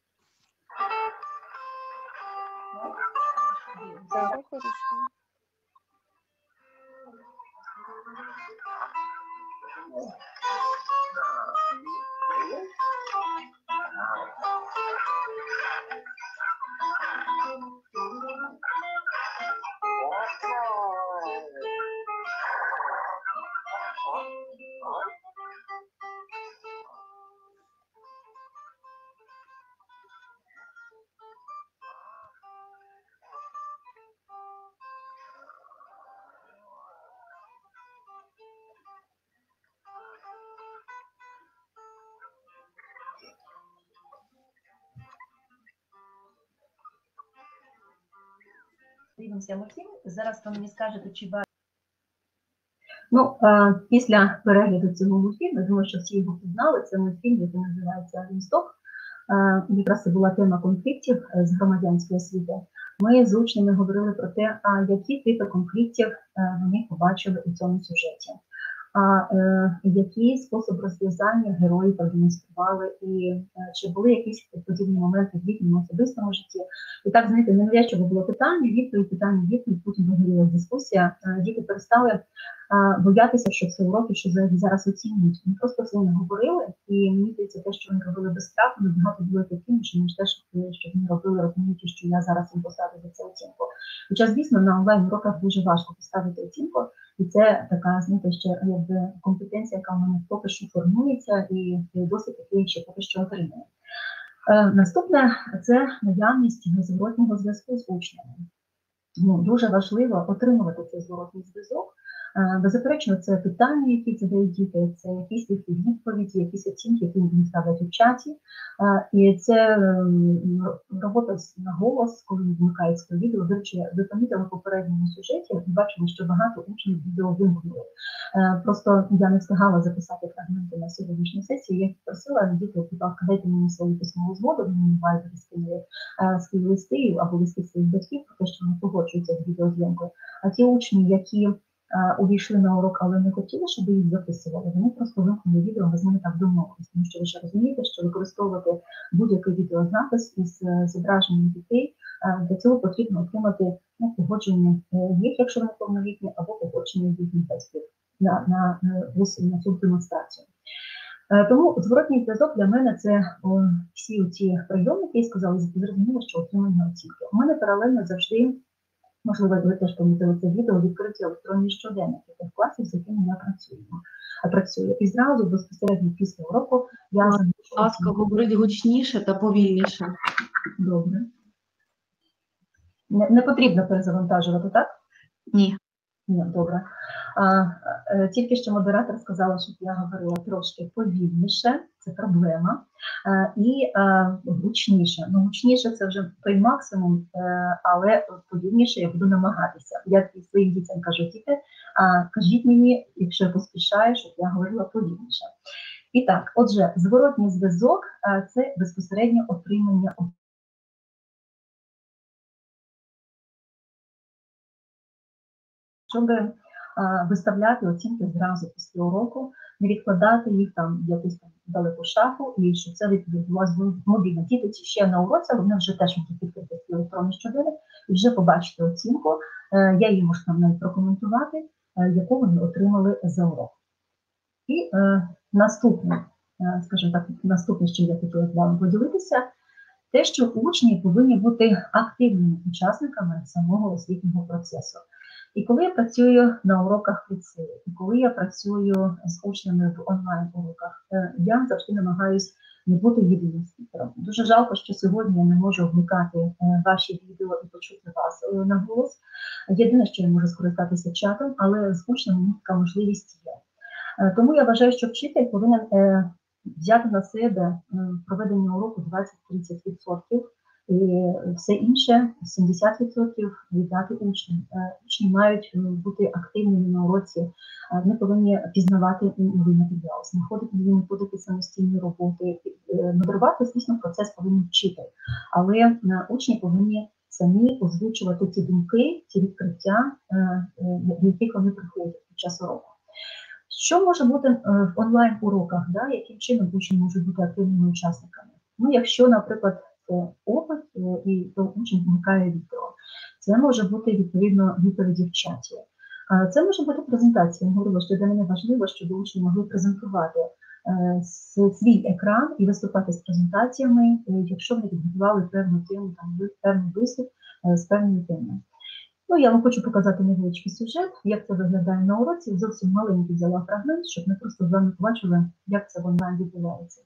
Дивимося мультфільм. Зараз ви мені скажете, чи бачите. Ну, а, після перегляду цього мультфільму, я думаю, що всі його пізнали, це мультфільм, який називається «Лісток». Якраз це була тема конфліктів з громадянської освіти. Ми з учнями говорили про те, а які типи конфліктів вони побачили у цьому сюжеті. А е, який спосіб розв'язання героїв продемонстрували, і е, чи були якісь подібні моменти в їхньому особистому житті. І так, знаєте, не нав'язчиво було питання, відповідь, питання, відповідь, потім вигоріла дискусія. Е, діти перестали е, боятися, що це уроки, що зараз оцінюють. Ми просто з ними говорили, і мені здається, те, що вони робили без страху, набагато було ефективніше, ніж те, що вони робили, розуміючи, що я зараз їм поставлю за це оцінку. Хоча, звісно, на онлайн-уроках дуже важко поставити оцінку, і це така, знаєте, ще якби компетенція, яка в мене поки що формується, і досить таки ще поки що отримує. Е, наступне – це наявність зворотнього зв'язку з учнями. Ну, дуже важливо отримувати цей зворотний зв'язок. Е, беззаперечно, це питання, які задають діти, це якісь їхні відповіді, якісь оцінки, які вони ставлять у чаті. Е, і це е, робота на голос, коли вмикають своє відео. До речі, ви помітили в попередньому сюжеті і бачили, що багато учнів відео вимкнули. Е, просто я не встигала записати фрагменти на сьогоднішній сесії. Я просила діти, будь ласка, дайте мені свою письмову згоду, вони мають скинули свої листи або листи своїх батьків про те, що вони погоджуються з відеозйомкою. А ті учні, які увійшли на урок, але не хотіли, щоб їх записували, вони просто вимкнули відео, ми з ними так домовилися, тому що ви ж розумієте, що використовувати будь-який відеозапис із зображенням дітей, для цього потрібно отримати ну, погодження їх, якщо вони повнолітні, або погодження їхніх батьків на, на, на цю демонстрацію. Тому зворотній зв'язок для мене це о, всі ці прийоми, які я сказала, зрозуміло, що отримання оцінки. У мене паралельно завжди, можливо, ви теж помітили це відео, відкриті електронні щоденники тих класів, з якими я працюю. А працюю. І зразу, безпосередньо після уроку, я... Будь ласка, говорить гучніше та повільніше. Добре. Не, не потрібно перезавантажувати, так? Ні. Ні, добре. А, тільки що модератор сказала, щоб я говорила трошки повільніше, це проблема, а, і а, гучніше. Ну, гучніше це вже той максимум, а, але повільніше я буду намагатися. Я своїм дітям кажу, діти, а, кажіть мені, якщо я поспішаю, щоб я говорила повільніше. І так, отже, зворотній зв'язок – це безпосередньо отримання. Щоб а, виставляти оцінки зразу після уроку, не відкладати їх там в якусь там далеку шафу, і щоб це відбулося мобільно. Діти ще на уроці, вони вже теж можуть відкрити свій електронний щоденник і вже побачити оцінку. Е, я їм можу там навіть прокоментувати, е, яку вони отримали за урок. І е, наступне, е, скажімо так, наступне, що я хотіла з вами поділитися, те, що учні повинні бути активними учасниками самого освітнього процесу. І коли я працюю на уроках ліцею, і коли я працюю з учнями в онлайн-уроках, я завжди намагаюся не бути відеоспікером. Дуже жалко, що сьогодні я не можу вмикати ваші відео і почути вас на голос. Єдине, що я можу скористатися чатом, але з учнями така можливість є. Тому я вважаю, що вчитель повинен взяти на себе проведення уроку двадцять-тридцять відсотків, і все інше, сімдесят відсотків віддати учням. Учні мають бути активними на уроці, вони повинні пізнавати новий матеріал, знаходити нові методики самостійної роботи, модерувати, звісно, процес повинен вчитель. Але учні повинні самі озвучувати ті думки, ті відкриття, до яких вони приходять під час уроку. Що може бути в онлайн-уроках, да, яким чином учні можуть бути активними учасниками? Ну, якщо, наприклад, це опит, і то учень вмикає відео. Це може бути, відповідно, відповіді в чаті. Це може бути презентація. Я говорила, що для мене важливо, щоб учні могли презентувати свій екран і виступати з презентаціями, якщо вони підготували певну тему, там, певний виступ з певною темою. Ну, я вам хочу показати невеличкий сюжет, як це виглядає на уроці. Зовсім маленький взяла фрагмент, щоб ми просто з вами побачили, як це в онлайн відбувається.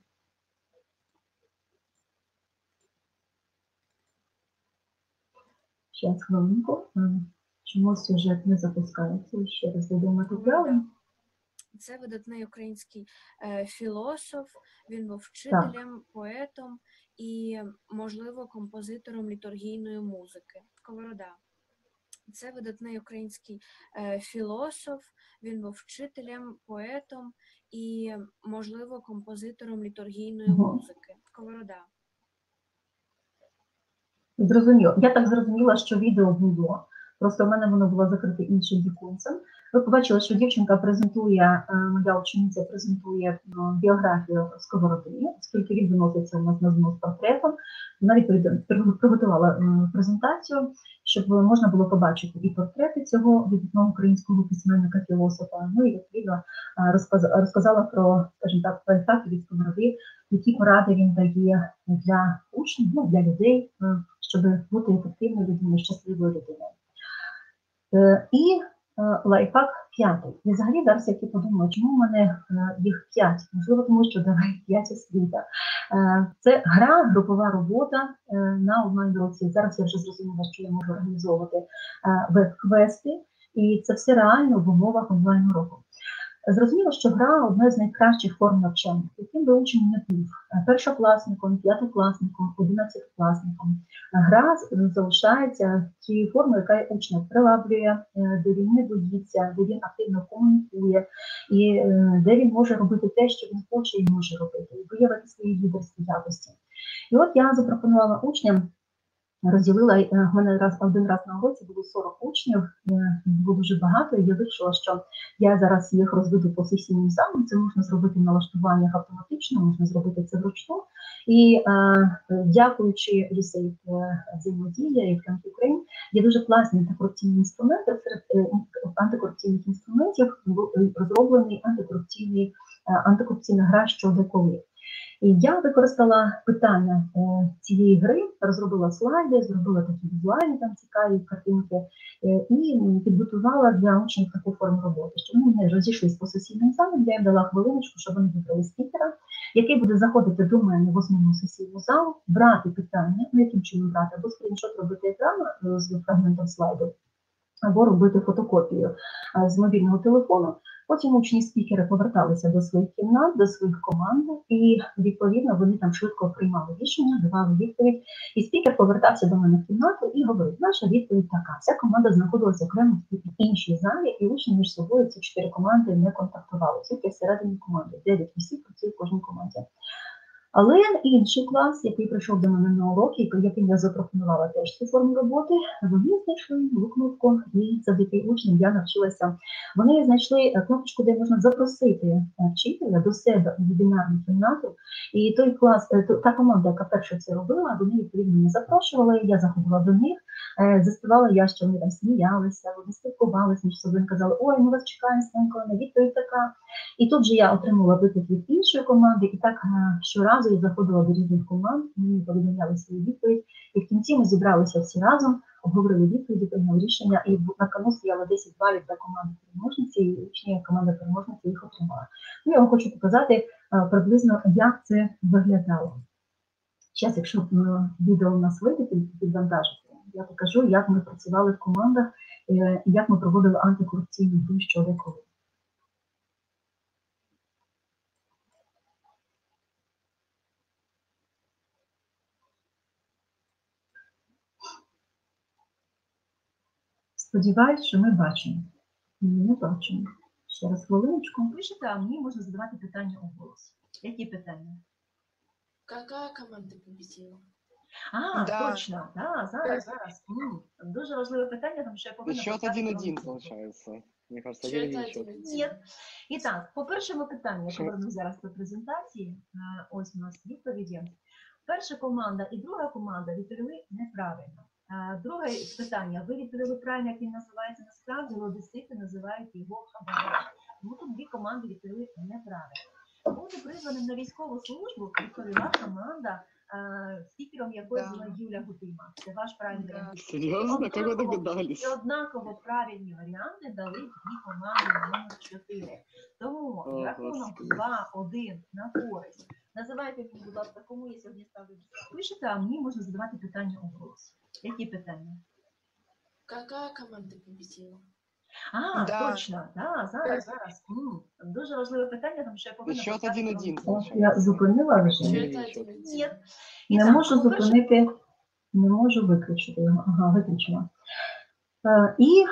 Зараз хвилинку. Чомусь сюжет не запускається. Ще раз додому матеріали. Це видатний український е, філософ, він був вчителем, так. поетом і, можливо, композитором літургійної музики. Сковорода. Це видатний український е, філософ, він був вчителем, поетом і, можливо, композитором літургійної угу. музики. Сковорода. Зрозуміло. Я так зрозуміла, що відео було. Просто в мене воно було закрите іншим віконцем. Ви побачили, що дівчинка презентує, моя учениця презентує біографію Сковороди, оскільки він виноситься у нас на знос портретом. Вона відповідно приготувала презентацію, щоб можна було побачити і портрети цього видатного українського письменника-філософа. Ну і відповідно розказала про, скажімо так, факти від Сковороди, які поради він дає для учнів, ну, для людей, щоб бути ефективною людиною, щасливою людиною. І лайфхак п'ятий. І взагалі зараз я подумала, чому в мене їх п'ять? Можливо, тому що давай п'ять освіта. Це гра, групова робота на онлайн-уроці. Зараз я вже зрозуміла, що я можу організовувати веб-квести, і це все реально в умовах онлайн-уроку. Зрозуміло, що гра – одна з найкращих форм навчання, яким би учень не був першокласником, п'ятикласником, одинадцятикласником. Гра залишається тією формою, яка учня приваблює, де він не боїться, де він активно комунікує, і де він може робити те, що він хоче і може робити, і виявити свої лідерські якості. І от я запропонувала учням розділила, е, в мене раз один раз на уроці було сорок учнів, е, було дуже багато, і я вирішила, що я зараз їх розведу по сесійним залам, це можна зробити в налаштуваннях автоматично, можна зробити це вручну. І е, дякуючи юсейд взаємодія і Френк Україн, є дуже класні антикорупційні інструменти. Серед е, антикорупційних інструментів був розроблений антикорупційний, е, антикорупційна гра «Що, де, коли». І я використала питання е, цієї гри, розробила слайди, зробила такі візуальні там цікаві картинки е, і підготувала для учнів таку форму роботи, щоб вони не розійшлися по сесійним залам. Я їм дала хвилиночку, щоб вони вибрали спікера, який буде заходити до мене в основну сесійну залу, брати питання, ну яким чином брати, або скріншот робити екрану з фрагментом слайду, або робити фотокопію з мобільного телефону. Потім учні спікери поверталися до своїх кімнат, до своїх команд, і, відповідно, вони там швидко приймали рішення, давали відповідь. І спікер повертався до мене в кімнату і говорив, наша відповідь така. Вся команда знаходилася окремо в іншій залі, і учні між собою ці чотири команди не контактували, тільки всередині команди. Дев'ять осіб працює в кожній команді. Але інший клас, який прийшов до мене на уроки, яким я запропонувала теж цю форму роботи, вони знайшли нову кнопку, і завдяки учням я навчилася. Вони знайшли кнопочку, де можна запросити вчителя до себе у вебінарну кімнату. І той клас, та команда, яка перша це робила, вони відповідно мене запрошували, я заходила до них, заспівала я, що вони там сміялися, вони спілкувалися між собою, казали, ой, ми вас чекаємо, Станко, на відповідь така. І тут же я отримала виклик від іншої команди, і так щоразу я заходила до різних команд, мені повідомляли свою відповідь, і в кінці ми зібралися всі разом, обговорили відповіді, прийняли рішення, і на кону стояло десять балів для команди переможниці, і учні команди переможниці їх отримала. Ну, я вам хочу показати приблизно, як це виглядало. Зараз, якщо відео у нас вийде, підвантажити, я покажу, як ми працювали в командах, як ми проводили антикорупційну гру «Що, де, коли». Сподіваюсь, що ми бачимо. Ні, не бачимо. Ще раз хвилиночку. Пишете, а мені можна задавати питання у голос. Які питання? Яка команда победила? А, Да. точно, да, зараз, зараз. М, Дуже важливе питання, тому що я повинна... Счет поставити один-один вам- получается. Мне кажется, Счет один-один счет. один-один. Ні. І так, по першому питанню, я Що? повернусь зараз до презентації. Е, Ось у нас відповіді. Перша команда і друга команда відповіли неправильно. Е, Друге питання. Ви відповіли правильно, як він називається насправді, логістики називають його хабарем. Тому тут дві команди відповіли неправильно. Бути призваним на військову службу відповіла команда, е, спікером якої Да. була Юля Гудима. Це ваш правильний варіант. Серьезно? Как вы І догадались? однаково правильні варіанти дали дві команди номер чотири. Тому О, рахунок Господи. два один на користь. Називайте мені, будь ласка, кому я сьогодні ставлю. Пишете, а мені можна задавати питання у голос. Які питання? Яка команда победила? А, Да. точно, да, зараз, зараз. М, Дуже важливе питання, тому що я повинна... Счет поставити один-один вам- получается. Я зупинила вже. Счет Один-один счет. один-один. Ні. І Не так, можу по-перше, зупинити, не можу виключити його. Ага, виключила. Е, І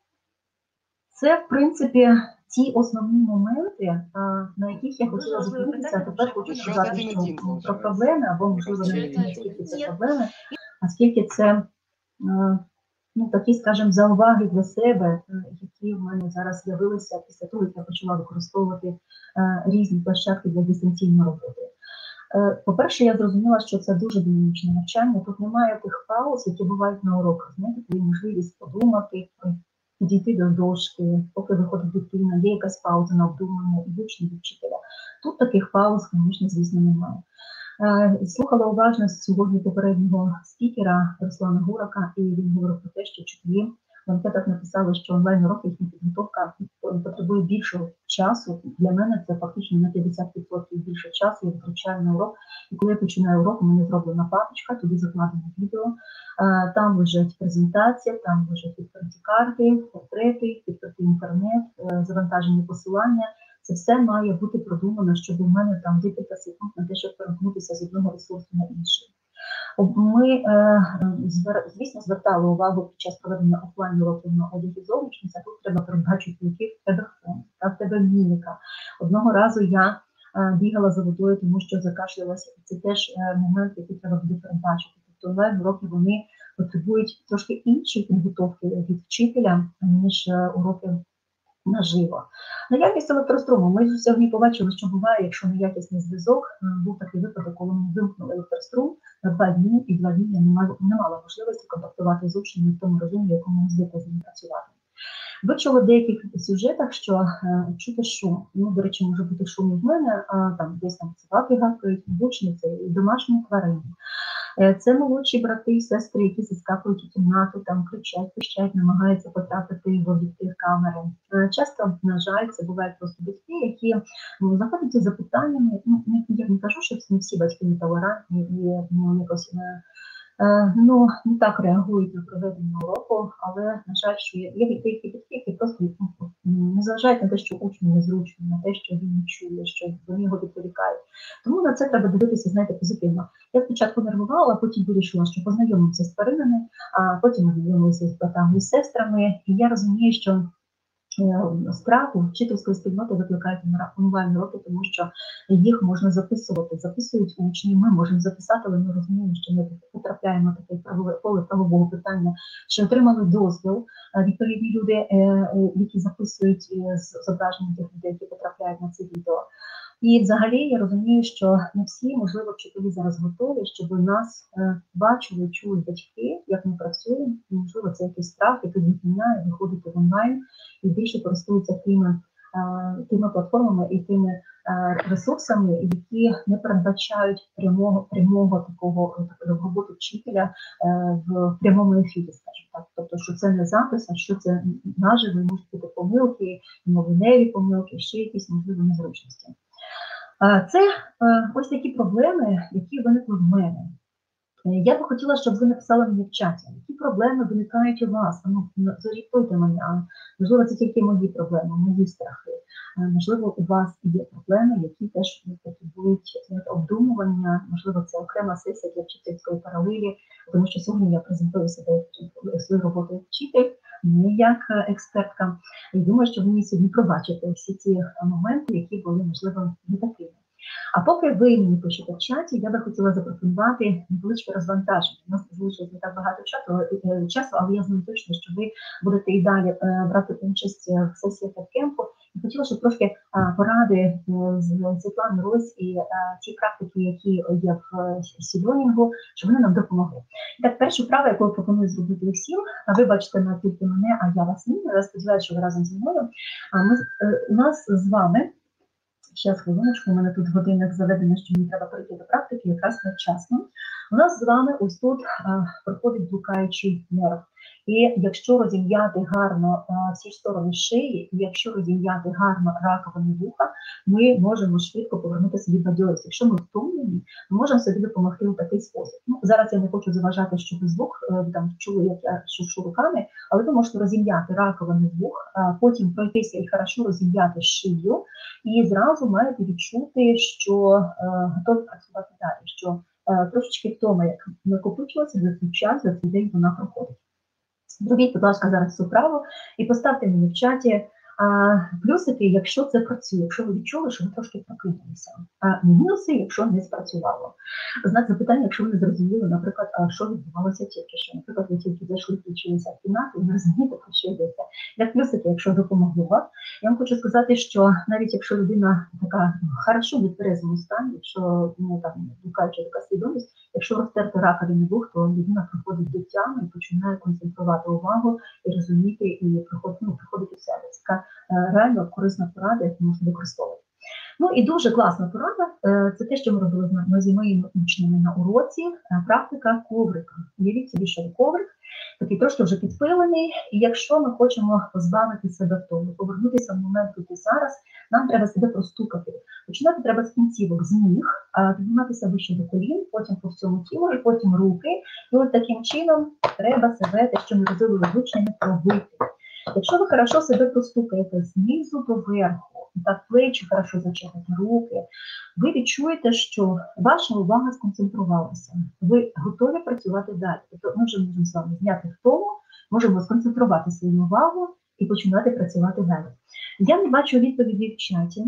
це, в принципі, ті основні моменти, е, на яких я хотіла зупинитися, а тепер хочу Ще сказати, один що один, про получається. проблеми, або, можливо, Ще навіть один не скільки це один. проблеми, а скільки це, е, ну, такі, скажімо, зауваги для себе, е, які в мене зараз з'явилися після того, як я почала використовувати е, різні площадки для дистанційної роботи. Е, По-перше, я зрозуміла, що це дуже динамічне навчання. Тут немає тих пауз, які бувають на уроках. Знаєте, коли є можливість подумати, підійти до дошки, поки виходить дитина, є якась пауза на обдумування і учні від вчителя. Тут таких пауз, звісно, звісно, немає. Е, Слухала уважно сьогодні попереднього спікера Руслана Гурака, і він говорив про те, що вчителі в анкетах написали, що онлайн-уроки, їхня підготовка потребує більшого часу. Для мене це фактично на п'ятдесят відсотків більше часу, я витрачаю на урок. І коли я починаю урок, у мене зроблена папочка, туди закладено відео, е, там лежить презентація, там лежать відкриті карти, портрети, відкритий інтернет, е, завантажені посилання. Це все має бути продумано, щоб у мене там декілька секунд на те, щоб перемкнутися з одного ресурсу на інший. Ми, е, звер- звісно, звертали увагу під час проведення офлайн уроків на одязі зовнішність, а тут треба передбачити, який в тебе фон, яка в тебе міміка. Одного разу я е, бігала за водою, тому що закашлялася, і це теж е, момент, який треба буде передбачити. Тобто онлайн уроки, вони потребують трошки іншої підготовки від вчителя, ніж уроки наживо. Наявність електроструму. Ми ж сьогодні побачили, що буває, якщо неякісний зв'язок. Був такий випадок, коли ми вимкнули електрострум на два дні, і два дні я не мала, не мала можливості контактувати з учнями в тому режимі, в якому ми звикли з ними працювати. Ви чули в деяких сюжетах, що е, чути шум. Ну, до речі, може бути шум і в мене, а там десь там собаки гавкають, бучні, це і домашні тварини. Е, це молодші брати і сестри, які заскакують у кімнату, там кричать, пищать, намагаються потрапити в об'єктив камери. Е, часто, на жаль, це бувають просто батьки, які ну, заходять із запитаннями. Ну, я не кажу, що не всі батьки не толерантні і ну, якось не Ну, не так реагують на проведення уроку, але, на жаль, що є, є деякі батьки, які просто не зважають на те, що учню незручно, на те, що він не чує, що вони його відволікають. Тому на це треба дивитися, знаєте, позитивно. Я спочатку нервувала, а потім вирішила, що познайомимося з тваринами, а потім познайомилися з братами і сестрами, і я розумію, що страху вчительської спільноти викликають онлайн уроки, тому що їх можна записувати, записують учні, ми можемо записати, але ми розуміємо, що ми потрапляємо в таке поле правового питання, що отримали дозвіл відповідні люди, які записують з зображення тих людей, які потрапляють на це відео. І взагалі я розумію, що не всі, можливо, вчителі зараз готові, щоб нас е, бачили, чули батьки, як ми працюємо. І, можливо, це якийсь страх, який відміняє виходити в онлайн і більше користуються тими, е, тими платформами і тими е, ресурсами, які не передбачають прямого, прямого такого роботи вчителя е, в прямому ефірі, скажімо так. Тобто, що це не запис, а що це наживо, можуть бути помилки, мовленеві помилки, ще якісь, можливо, незручності. Це ось такі проблеми, які виникли в мене. Я би хотіла, щоб ви написали мені в чаті, які проблеми виникають у вас. Ну, зорієнтуйте мене, а можливо, це тільки мої проблеми, мої страхи. Можливо, у вас є проблеми, які теж потребують обдумування. Можливо, це окрема сесія для вчительської паралелі, тому що сьогодні я презентую себе свою роботу як вчитель, не як експертка. І думаю, що ви мені сьогодні пробачите всі ці моменти, які були, можливо, не такими. А поки ви мені пишете в чаті, я би хотіла запропонувати невеличке розвантаження. У нас залишилось не так багато часу, але я знаю точно, що ви будете і далі брати участь в сесіях кемпу. І хотіла, щоб трошки поради з Світлани Рось і ті практики, які є в сільонігу, щоб вони нам допомогли. І так, перша вправа, яку я пропоную зробити всім, ви бачите на тільки мене, а я вас ні. Я сподіваюся, що ви разом зі мною. Ми, у нас з вами Зараз, хвилиночку, у мене тут годинник заведено, що мені треба перейти до практики, якраз невчасно. У нас з вами ось тут а, проходить блукаючий нерв. І якщо розім'яти гарно а, всі сторони шиї, і якщо розім'яти гарно раковини вуха, ми можемо швидко повернути собі бадьорість. Якщо ми втомлені, ми можемо собі допомогти у такий спосіб. Ну, зараз я не хочу заважати, щоб звук там чули, як я шушу руками, але ви можете розім'яти раковини вух, а потім пройтися і хорошо розім'яти шию, і зразу маєте відчути, що е, готові працювати далі, що е, трошечки втома, як накопичилося, за цей час, за цей день вона проходить. Зробіть, будь ласка, зараз цю вправу і поставте мені в чаті а, плюсики, якщо це працює, якщо ви відчули, що ви трошки прокинулися. А мінуси, якщо не спрацювало. Знак запитання, якщо ви не зрозуміли, наприклад, а що відбувалося тільки що. Наприклад, ви тільки зайшли, включилися в кімнату і не розумієте, про що йдеться. Як плюсики, якщо допомогло вам. Я вам хочу сказати, що навіть якщо людина така хорошо в відперезому стані, якщо ну, там блукаюча така свідомість, якщо розтерти раковини вух, то людина приходить до тями і починає концентрувати увагу і розуміти, і приходить, ну, приходить у себе. Це така е, реально корисна порада, яку можна використовувати. Ну і дуже класна порада, е, це те, що ми робили з моїми учнями на уроці, е, практика коврика. Уявіть собі, що коврик, такий трошки вже підпилений, і якщо ми хочемо позбавити себе втому, повернутися в момент тут і зараз, нам треба себе простукати. Починати треба з кінцівок, з ніг, підніматися вище до колін, потім по всьому тілу, і потім руки. І от таким чином треба себе, те, що ми розвили вивчення, пробити. Якщо ви хорошо себе простукаєте знизу до верху, так плечі хорошо зачепите, руки, ви відчуєте, що ваша увага сконцентрувалася. Ви готові працювати далі. Тобто ми вже можемо з вами зняти втому, можемо сконцентрувати свою увагу і починати працювати далі. Я не бачу відповіді в чаті.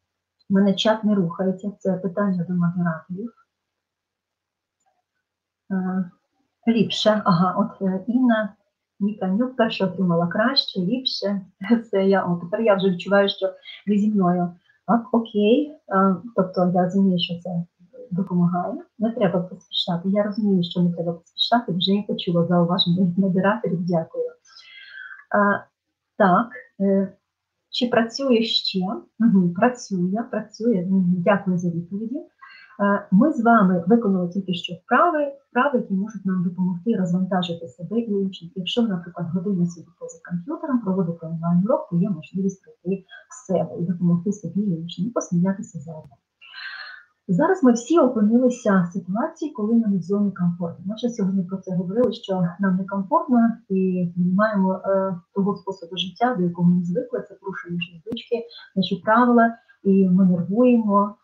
У мене чат не рухається, це питання до модераторів. Ліпше, ага, от е, Інна Ніканюк перша отримала краще, ліпше. Це я, о, тепер я вже відчуваю, що ви зі мною. Так, окей, а, тобто я розумію, що це допомагає. Не треба поспішати. Я розумію, що не треба поспішати, вже я почула зауваження від модераторів, дякую. А, так, е, чи працює ще? Угу, працює, працює, дякую за відповіді. Ми з вами виконали тільки що вправи, вправи, які можуть нам допомогти розвантажити себе і інших. Якщо, наприклад, годину сидіти поза комп'ютером, проводити онлайн-урок, то є можливість прийти в себе і допомогти собі і іншим, і посміятися заодно. Зараз ми всі опинилися в ситуації, коли ми не в зоні комфорту. Ми вже сьогодні про це говорили, що нам некомфортно і ми маємо е, того способу життя, до якого ми звикли, це порушує наші звички, наші правила, і ми нервуємо.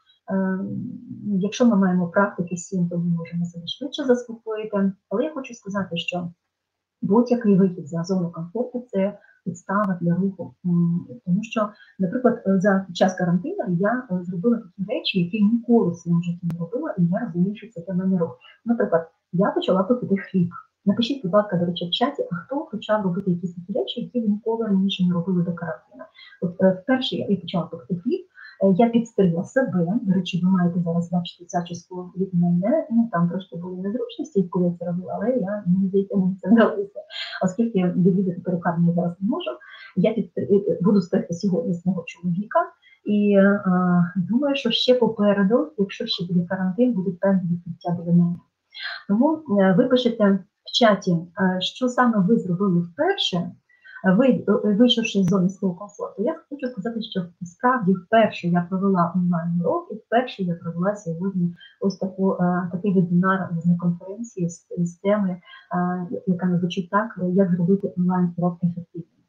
Якщо ми маємо практики сім, то ми можемо себе швидше заспокоїти. Але я хочу сказати, що будь-який вихід за зону комфорту – це підстава для руху. Тому що, наприклад, за час карантину я зробила такі речі, які ніколи в своєму житті не робила, і я розумію, що це для мене рух. Наприклад, я почала пекти хліб. Напишіть, будь ласка, до речі, в чаті, а хто почав робити якісь такі речі, які ви ніколи раніше не робили до карантину. От вперше я почала пекти хліб. Я підстригла себе, до речі, ви маєте зараз бачити зачіску від мене, ну там трошки були незручності, коли я це робила, але я, мені здається, мені це вдалося. Оскільки відвідати перукарню я зараз не можу, я підстр... буду стригти сьогодні з мого чоловіка, і а, думаю, що ще попереду, якщо ще буде карантин, будуть певні відкриття до мене. Тому ви пишете в чаті, що саме ви зробили вперше, Ви, вийшовши з зони свого комфорту. Я хочу сказати, що справді вперше я провела онлайн-урок, і вперше я провела сьогодні ось таку, такий вебінар з конференції з, з теми, яка звучить так, як зробити онлайн-урок ефективним.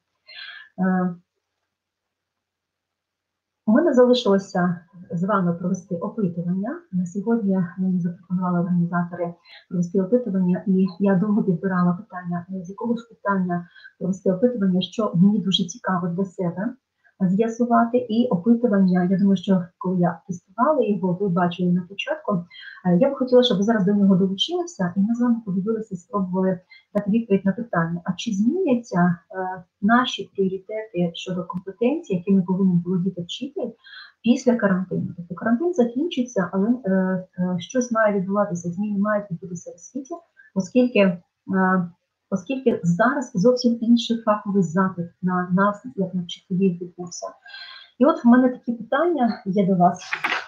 У мене залишилося з вами провести опитування. На сьогодні мені запропонували організатори провести опитування, і я довго підбирала питання, з якого ж питання провести опитування, що мені дуже цікаво для себе з'ясувати. І опитування, я думаю, що коли я тестувала його, ви бачили на початку, я б хотіла, щоб ви зараз до нього долучилися, і ми з вами подивилися, спробували дати відповідь на питання, а чи зміняться е, наші пріоритети щодо компетенцій, якими повинен володіти вчитель після карантину. Тобто карантин закінчиться, але е, е, щось має відбуватися, зміни мають відбутися в світі, оскільки, е, оскільки зараз зовсім інший фаховий запит на нас, як на вчителів, відбувся. І от в мене такі питання є до вас.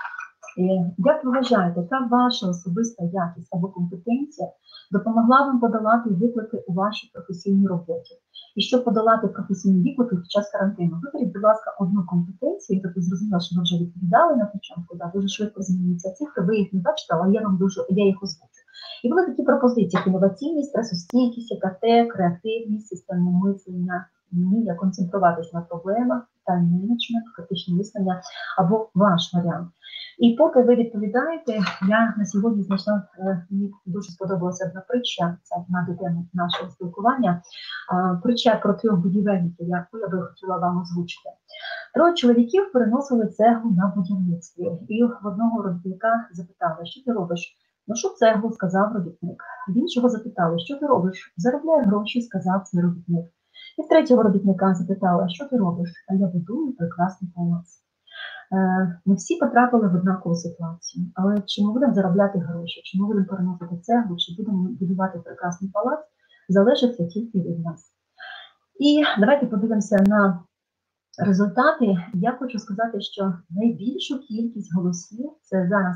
Як ви вважаєте, яка ваша особиста якість або компетенція допомогла вам подолати виклики у вашій професійній роботі? І щоб подолати професійні виклики під час карантину, виберіть, будь ласка, одну компетенцію, тобто зрозуміла, що ви вже відповідали на початку, да, дуже швидко змінюються цифри, ви їх не бачите, але я вам дуже, я їх озвучу. І були такі пропозиції, як інноваційність, стресостійкість, ЕКТ, креативність, системне мислення, вміння концентруватись на проблемах, тайм-менеджмент, критичне мислення або ваш варіант. І поки ви відповідаєте, я на сьогодні знайшла, мені дуже сподобалася одна притча, це на тему нашого спілкування, притча про трьох будівельників, яку я би хотіла вам озвучити. Троє чоловіків переносили цеглу на будівництві, і в одного робітника запитали, що ти робиш? Ну, що цеглу, сказав робітник. В іншого запитали, що ти робиш? Заробляє гроші, сказав цей робітник. І в третього робітника запитали, що ти робиш? А я будую прекрасний палац. Ми всі потрапили в однакову ситуацію, але чи ми будемо заробляти гроші, чи ми будемо переносити цеглу, чи будемо будувати прекрасний палац, залежить це тільки від нас. І давайте подивимося на результати. Я хочу сказати, що найбільшу кількість голосів, це зараз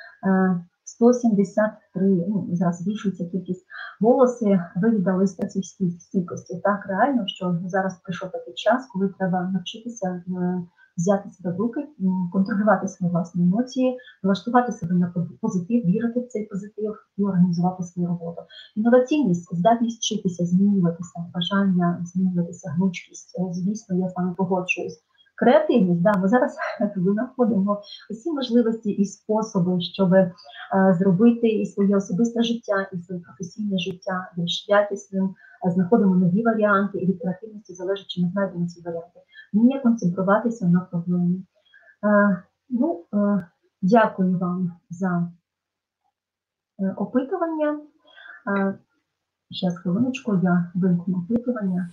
сто сімдесят три, ну, зараз збільшується кількість голосів, ви віддали статистичній стійкості. Так, реально, що зараз прийшов такий час, коли треба навчитися взяти себе в руки, контролювати свої власні емоції, налаштувати себе на позитив, вірити в цей позитив і організувати свою роботу. Інноваційність, здатність вчитися, змінюватися, бажання змінюватися, гнучкість. Звісно, я з вами погоджуюсь. Креативність, да, ми зараз знаходимо усі можливості і способи, щоб е, зробити і своє особисте життя, і своє професійне життя більш якісним, знаходимо нові варіанти, і від креативності залежить, чи ми знайдемо ці варіанти. Вміння концентруватися на проблемі. Е, ну, е, дякую вам за е, опитування. Е, Зараз хвилиночку, я вимкну опитування.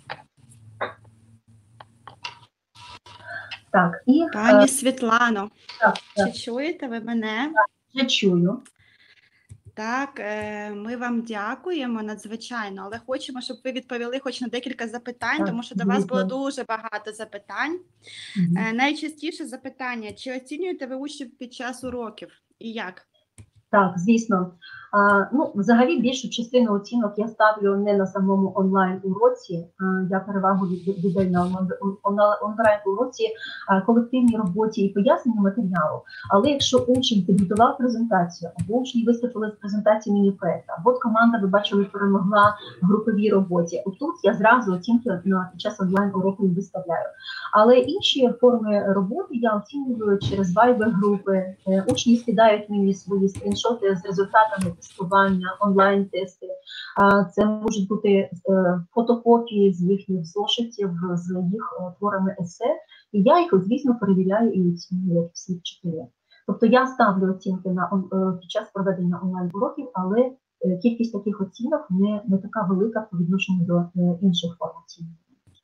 Так, і Пані е, Світлано, так, чи так, чуєте ви мене? я чую. Так, е, ми вам дякуємо надзвичайно, але хочемо, щоб ви відповіли хоч на декілька запитань, Так, тому що до вас було звісно. дуже багато запитань. Мгм. Е, Найчастіше запитання: чи оцінюєте ви учнів під час уроків і як? Так, звісно. А, ну, взагалі більшу частину оцінок я ставлю не на самому онлайн-уроці. А, я перевагу від- віддаю на онлайн-уроці, а, колективній роботі і поясненню матеріалу. Але якщо учень підготував презентацію, або учні виступили з презентації міні-проекту, або команда, ви бачили, перемогла в груповій роботі, отут я зразу оцінки на під час онлайн-уроку не виставляю. Але інші форми роботи я оцінюю через вайбер-групи. Е, Учні скидають мені свої скріншоти з результатами тестування, онлайн-тести. А, Це можуть бути е, фотокопії з їхніх зошитів, з їх е, творами есе. І я їх, звісно, перевіряю і оцінюю як всі вчителі. Тобто я ставлю оцінки на он- е, під час проведення онлайн-уроків, але е, кількість таких оцінок не, не така велика по відношенню до е, інших форм оцінювання.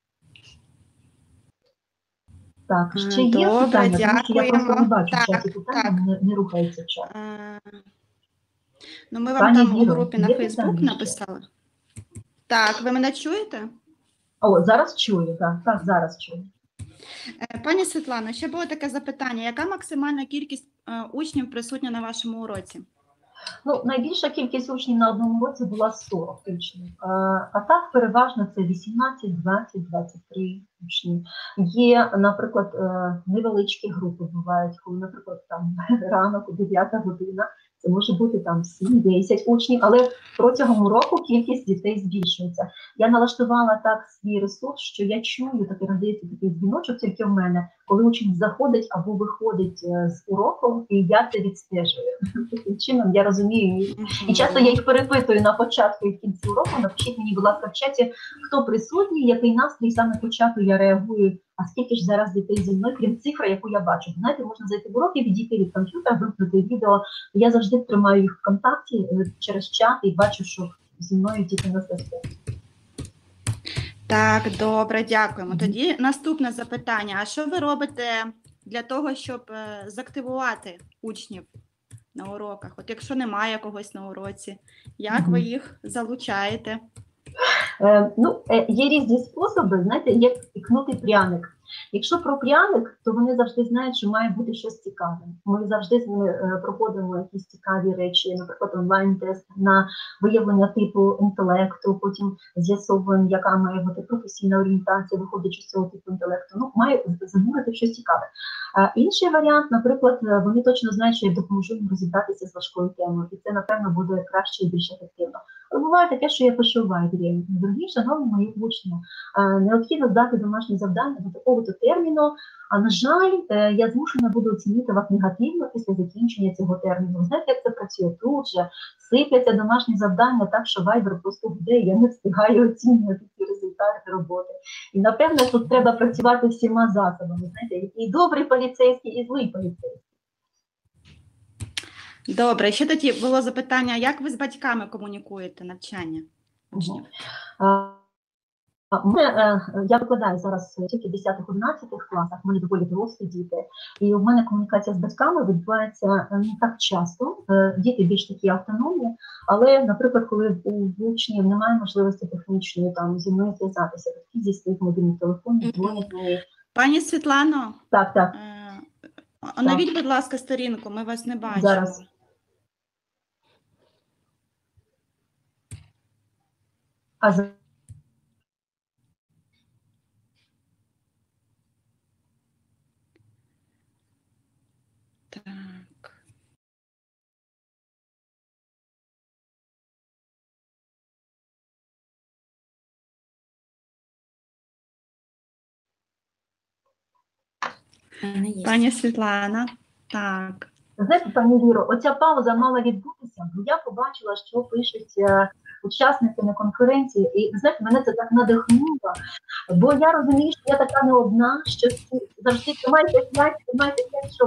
Так, Е, ще є Добре, питання, тому що я просто не дякуємо. бачу в чаті Так, питання, так. не, не рухається чат. Е, Ну, ми вам Пані там у Віро, групі на є Фейсбук питання ще? написали. Так, ви мене чуєте? О, зараз чую, так, так, зараз чую. Е, Пані Світлано, ще було таке запитання: яка максимальна кількість е, учнів присутня на вашому уроці? Ну, найбільша кількість учнів на одному році була сорок учнів. А, а так переважно це вісімнадцять, двадцять, двадцять три учні. Є, наприклад, е, невеличкі групи бувають, коли, наприклад, там ранок, дев'ята година, це може бути там сім-десять учнів, але протягом року кількість дітей збільшується. Я налаштувала так свій ресурс, що я чую, такий роздається такий дзвіночок тільки в мене, коли учень заходить або виходить е, з уроку, і я це відстежую. Таким чином я розумію. І часто я їх перепитую на початку і в кінці уроку. Напишіть мені, будь ласка, в чаті, хто присутній, який настрій, саме по чату я реагую, а скільки ж зараз дітей зі мною, крім цифри, яку я бачу. Знаєте, можна зайти в урок і відійти від комп'ютера, вимкнути відео. Я завжди тримаю їх в контакті е, через чат і бачу, що зі мною діти на зв'язку. Так, добре, дякуємо. Тоді наступне запитання: а що ви робите для того, щоб е, заактивувати учнів на уроках? От якщо немає когось на уроці, як ви Мгм. їх залучаєте? Е, ну, е, є різні способи, знаєте, як пікнути пряник. Якщо про пряник, то вони завжди знають, що має бути щось цікаве. Ми завжди з ними е, проходимо якісь цікаві речі, наприклад, онлайн-тест на виявлення типу інтелекту, потім з'ясовуємо, яка має бути професійна орієнтація, виходячи з цього типу інтелекту. Ну, має замовити щось цікаве. А інший варіант, наприклад, е, вони точно знають, що я допоможу їм розібратися з важкою темою, і це, напевно, буде краще і більш ефективно. Але буває таке, що я пишу в вайбері: дорогі, шановні мої учні, е, необхідно здати домашнє завдання до такого-то терміну, а на жаль, е, я змушена буду оцінити вас негативно після закінчення цього терміну. Ви знаєте, як це працює? Тут же сипляться домашні завдання так, що вайбер просто гуде, я не встигаю оцінювати ці результати роботи. І, напевно, тут треба працювати всіма засобами. Знаєте, і добрий поліцейський, і злий поліцейський. Добре, ще тоді було запитання: як ви з батьками комунікуєте навчання учнів? А, а, Ми, е, я викладаю зараз тільки в десятих-одинадцятих класах, в мене доволі дорослі діти, і у мене комунікація з батьками відбувається не так часто. Е, Діти більш такі автономні, але, наприклад, коли у учнів немає можливості технічної там зі мною зв'язатися, батьки зі своїх мобільних телефонів дзвонять мені. Пані Світлано, Так, так, е, оновіть, будь ласка, сторінку, ми вас не бачимо. зараз. А за- Так. Она есть. Пані Світлана, так. Знаєте, пані Віро, оця пауза мала відбутися, бо я побачила, що пишуть е, учасники на конференції, і ви знаєте, мене це так надихнуло, бо я розумію, що я така не одна, що всі завжди тримайте п'ять, тримайте п'ять, щоб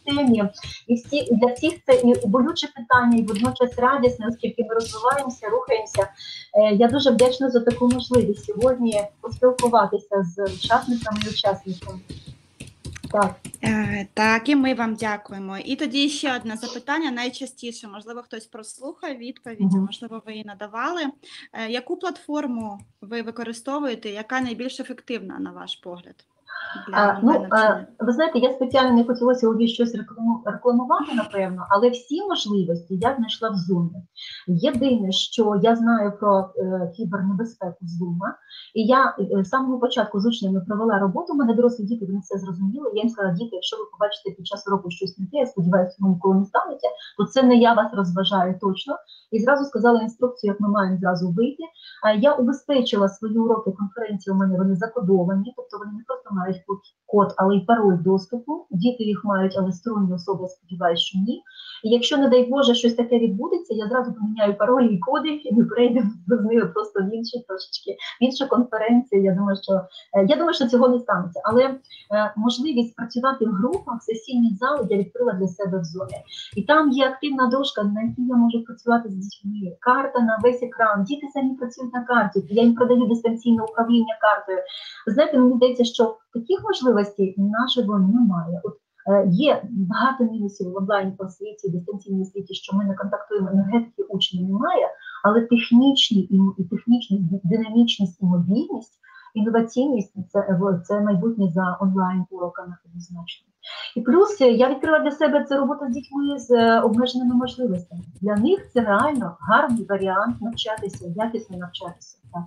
темі. І всі, для всіх це і болюче питання, і водночас радісне, оскільки ми розвиваємося, рухаємося. Е, Я дуже вдячна за таку можливість сьогодні поспілкуватися з учасниками і учасниками. Так. Е, Так, і ми вам дякуємо. І тоді ще одне запитання, найчастіше, можливо, хтось прослухає відповідь, Мгм. можливо, ви її надавали. Е, Яку платформу ви використовуєте, яка найбільш ефективна, на ваш погляд? Для А, ну, онлайн-навчання? а, ви знаєте, я спеціально не хотіла сьогодні щось рекламу- рекламувати, напевно, але всі можливості я знайшла в Zoom. Єдине, що я знаю про е, кібернебезпеку Zoom, і я е, з самого початку з учнями провела роботу, у мене дорослі діти, вони це зрозуміли, я їм сказала, діти, якщо ви побачите під час уроку щось не те, я сподіваюся, цього ніколи не станеться, то це не я вас розважаю точно. І зразу сказала інструкцію, як ми маємо зразу вийти. А Я убезпечила свої уроки конференції, у мене вони закодовані, тобто вони не просто мають код, але й пароль доступу. Діти їх мають, але сторонні особи, сподіваюся, що ні. І якщо, не дай Боже, щось таке відбудеться, я зразу поміняю паролі і коди, і ми перейдемо з ними просто в інші трошечки, в іншу конференцію. Я думаю, що е, я думаю, що цього не станеться. Але е, можливість працювати в групах, сесійний зал я відкрила для себе в зоні. І там є активна дошка, на якій я можу працювати з дітьми. Карта на весь екран. Діти самі працюють на карті. Я їм продаю дистанційне управління картою. Ви знаєте, мені здається, що таких можливостей нашого немає. От е, є багато мінусів в онлайн освіті, дистанційній освіті, що ми не контактуємо, енергетики учнів немає, але технічні і, і технічність, динамічність і мобільність, інноваційність це, це майбутнє за онлайн уроками однозначно. І плюс я відкрила для себе це робота з дітьми з обмеженими можливостями. Для них це реально гарний варіант навчатися, якісно навчатися. Так.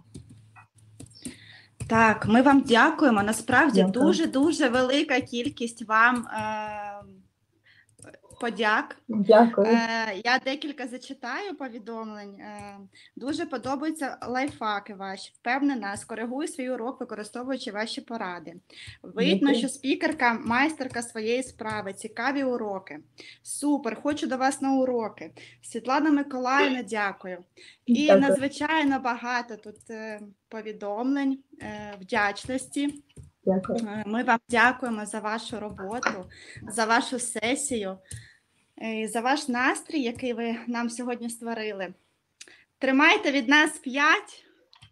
Так, ми вам дякуємо. Насправді Дякую. дуже-дуже велика кількість вам е, подяк. Дякую. Е, я декілька зачитаю повідомлень. Е, дуже подобаються лайфхаки ваші. Впевнена, скоригую свій урок, використовуючи ваші поради. Видно, Дякую. що спікерка майстерка своєї справи, цікаві уроки. Супер, хочу до вас на уроки. Світлана Миколаївна, дякую. І Дякую. надзвичайно багато тут е, повідомлень, е, вдячності. Дякую. Е, Ми вам дякуємо за вашу роботу, за вашу сесію, е, і за ваш настрій, який ви нам сьогодні створили. Тримайте від нас п'ять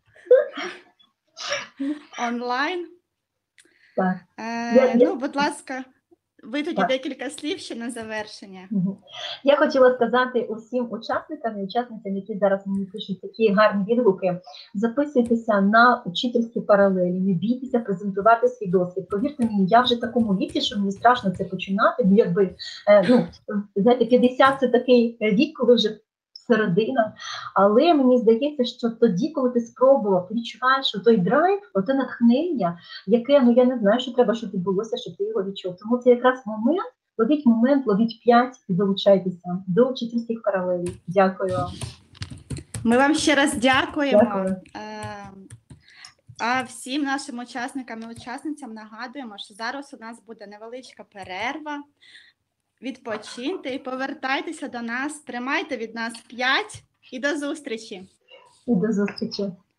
онлайн. Так. Е, Я- я- Ну, будь ласка, ви тоді Так. декілька слів ще на завершення. Мгм. Я хотіла сказати усім учасникам і учасницям, які зараз мені пишуть такі гарні відгуки, записуйтеся на учительські паралелі, не бійтеся презентувати свій досвід. Повірте мені, я вже в такому віці, що мені страшно це починати, бо якби, е, ну, знаєте, п'ятдесят – це такий вік, коли вже середина, але мені здається, що тоді, коли ти спробував, ти відчуваєш що той драйв, оте натхнення, яке, ну я не знаю, що треба, щоб відбулося, щоб ти його відчув. Тому це якраз момент, ловіть момент, ловіть п'ять і долучайтеся до учительських паралелей. Дякую вам. Ми вам ще раз дякуємо. Дякую. Е, А всім нашим учасникам і учасницям нагадуємо, що зараз у нас буде невеличка перерва. Відпочиньте і повертайтеся до нас. Тримайте від нас п'ять і до зустрічі. І до зустрічі.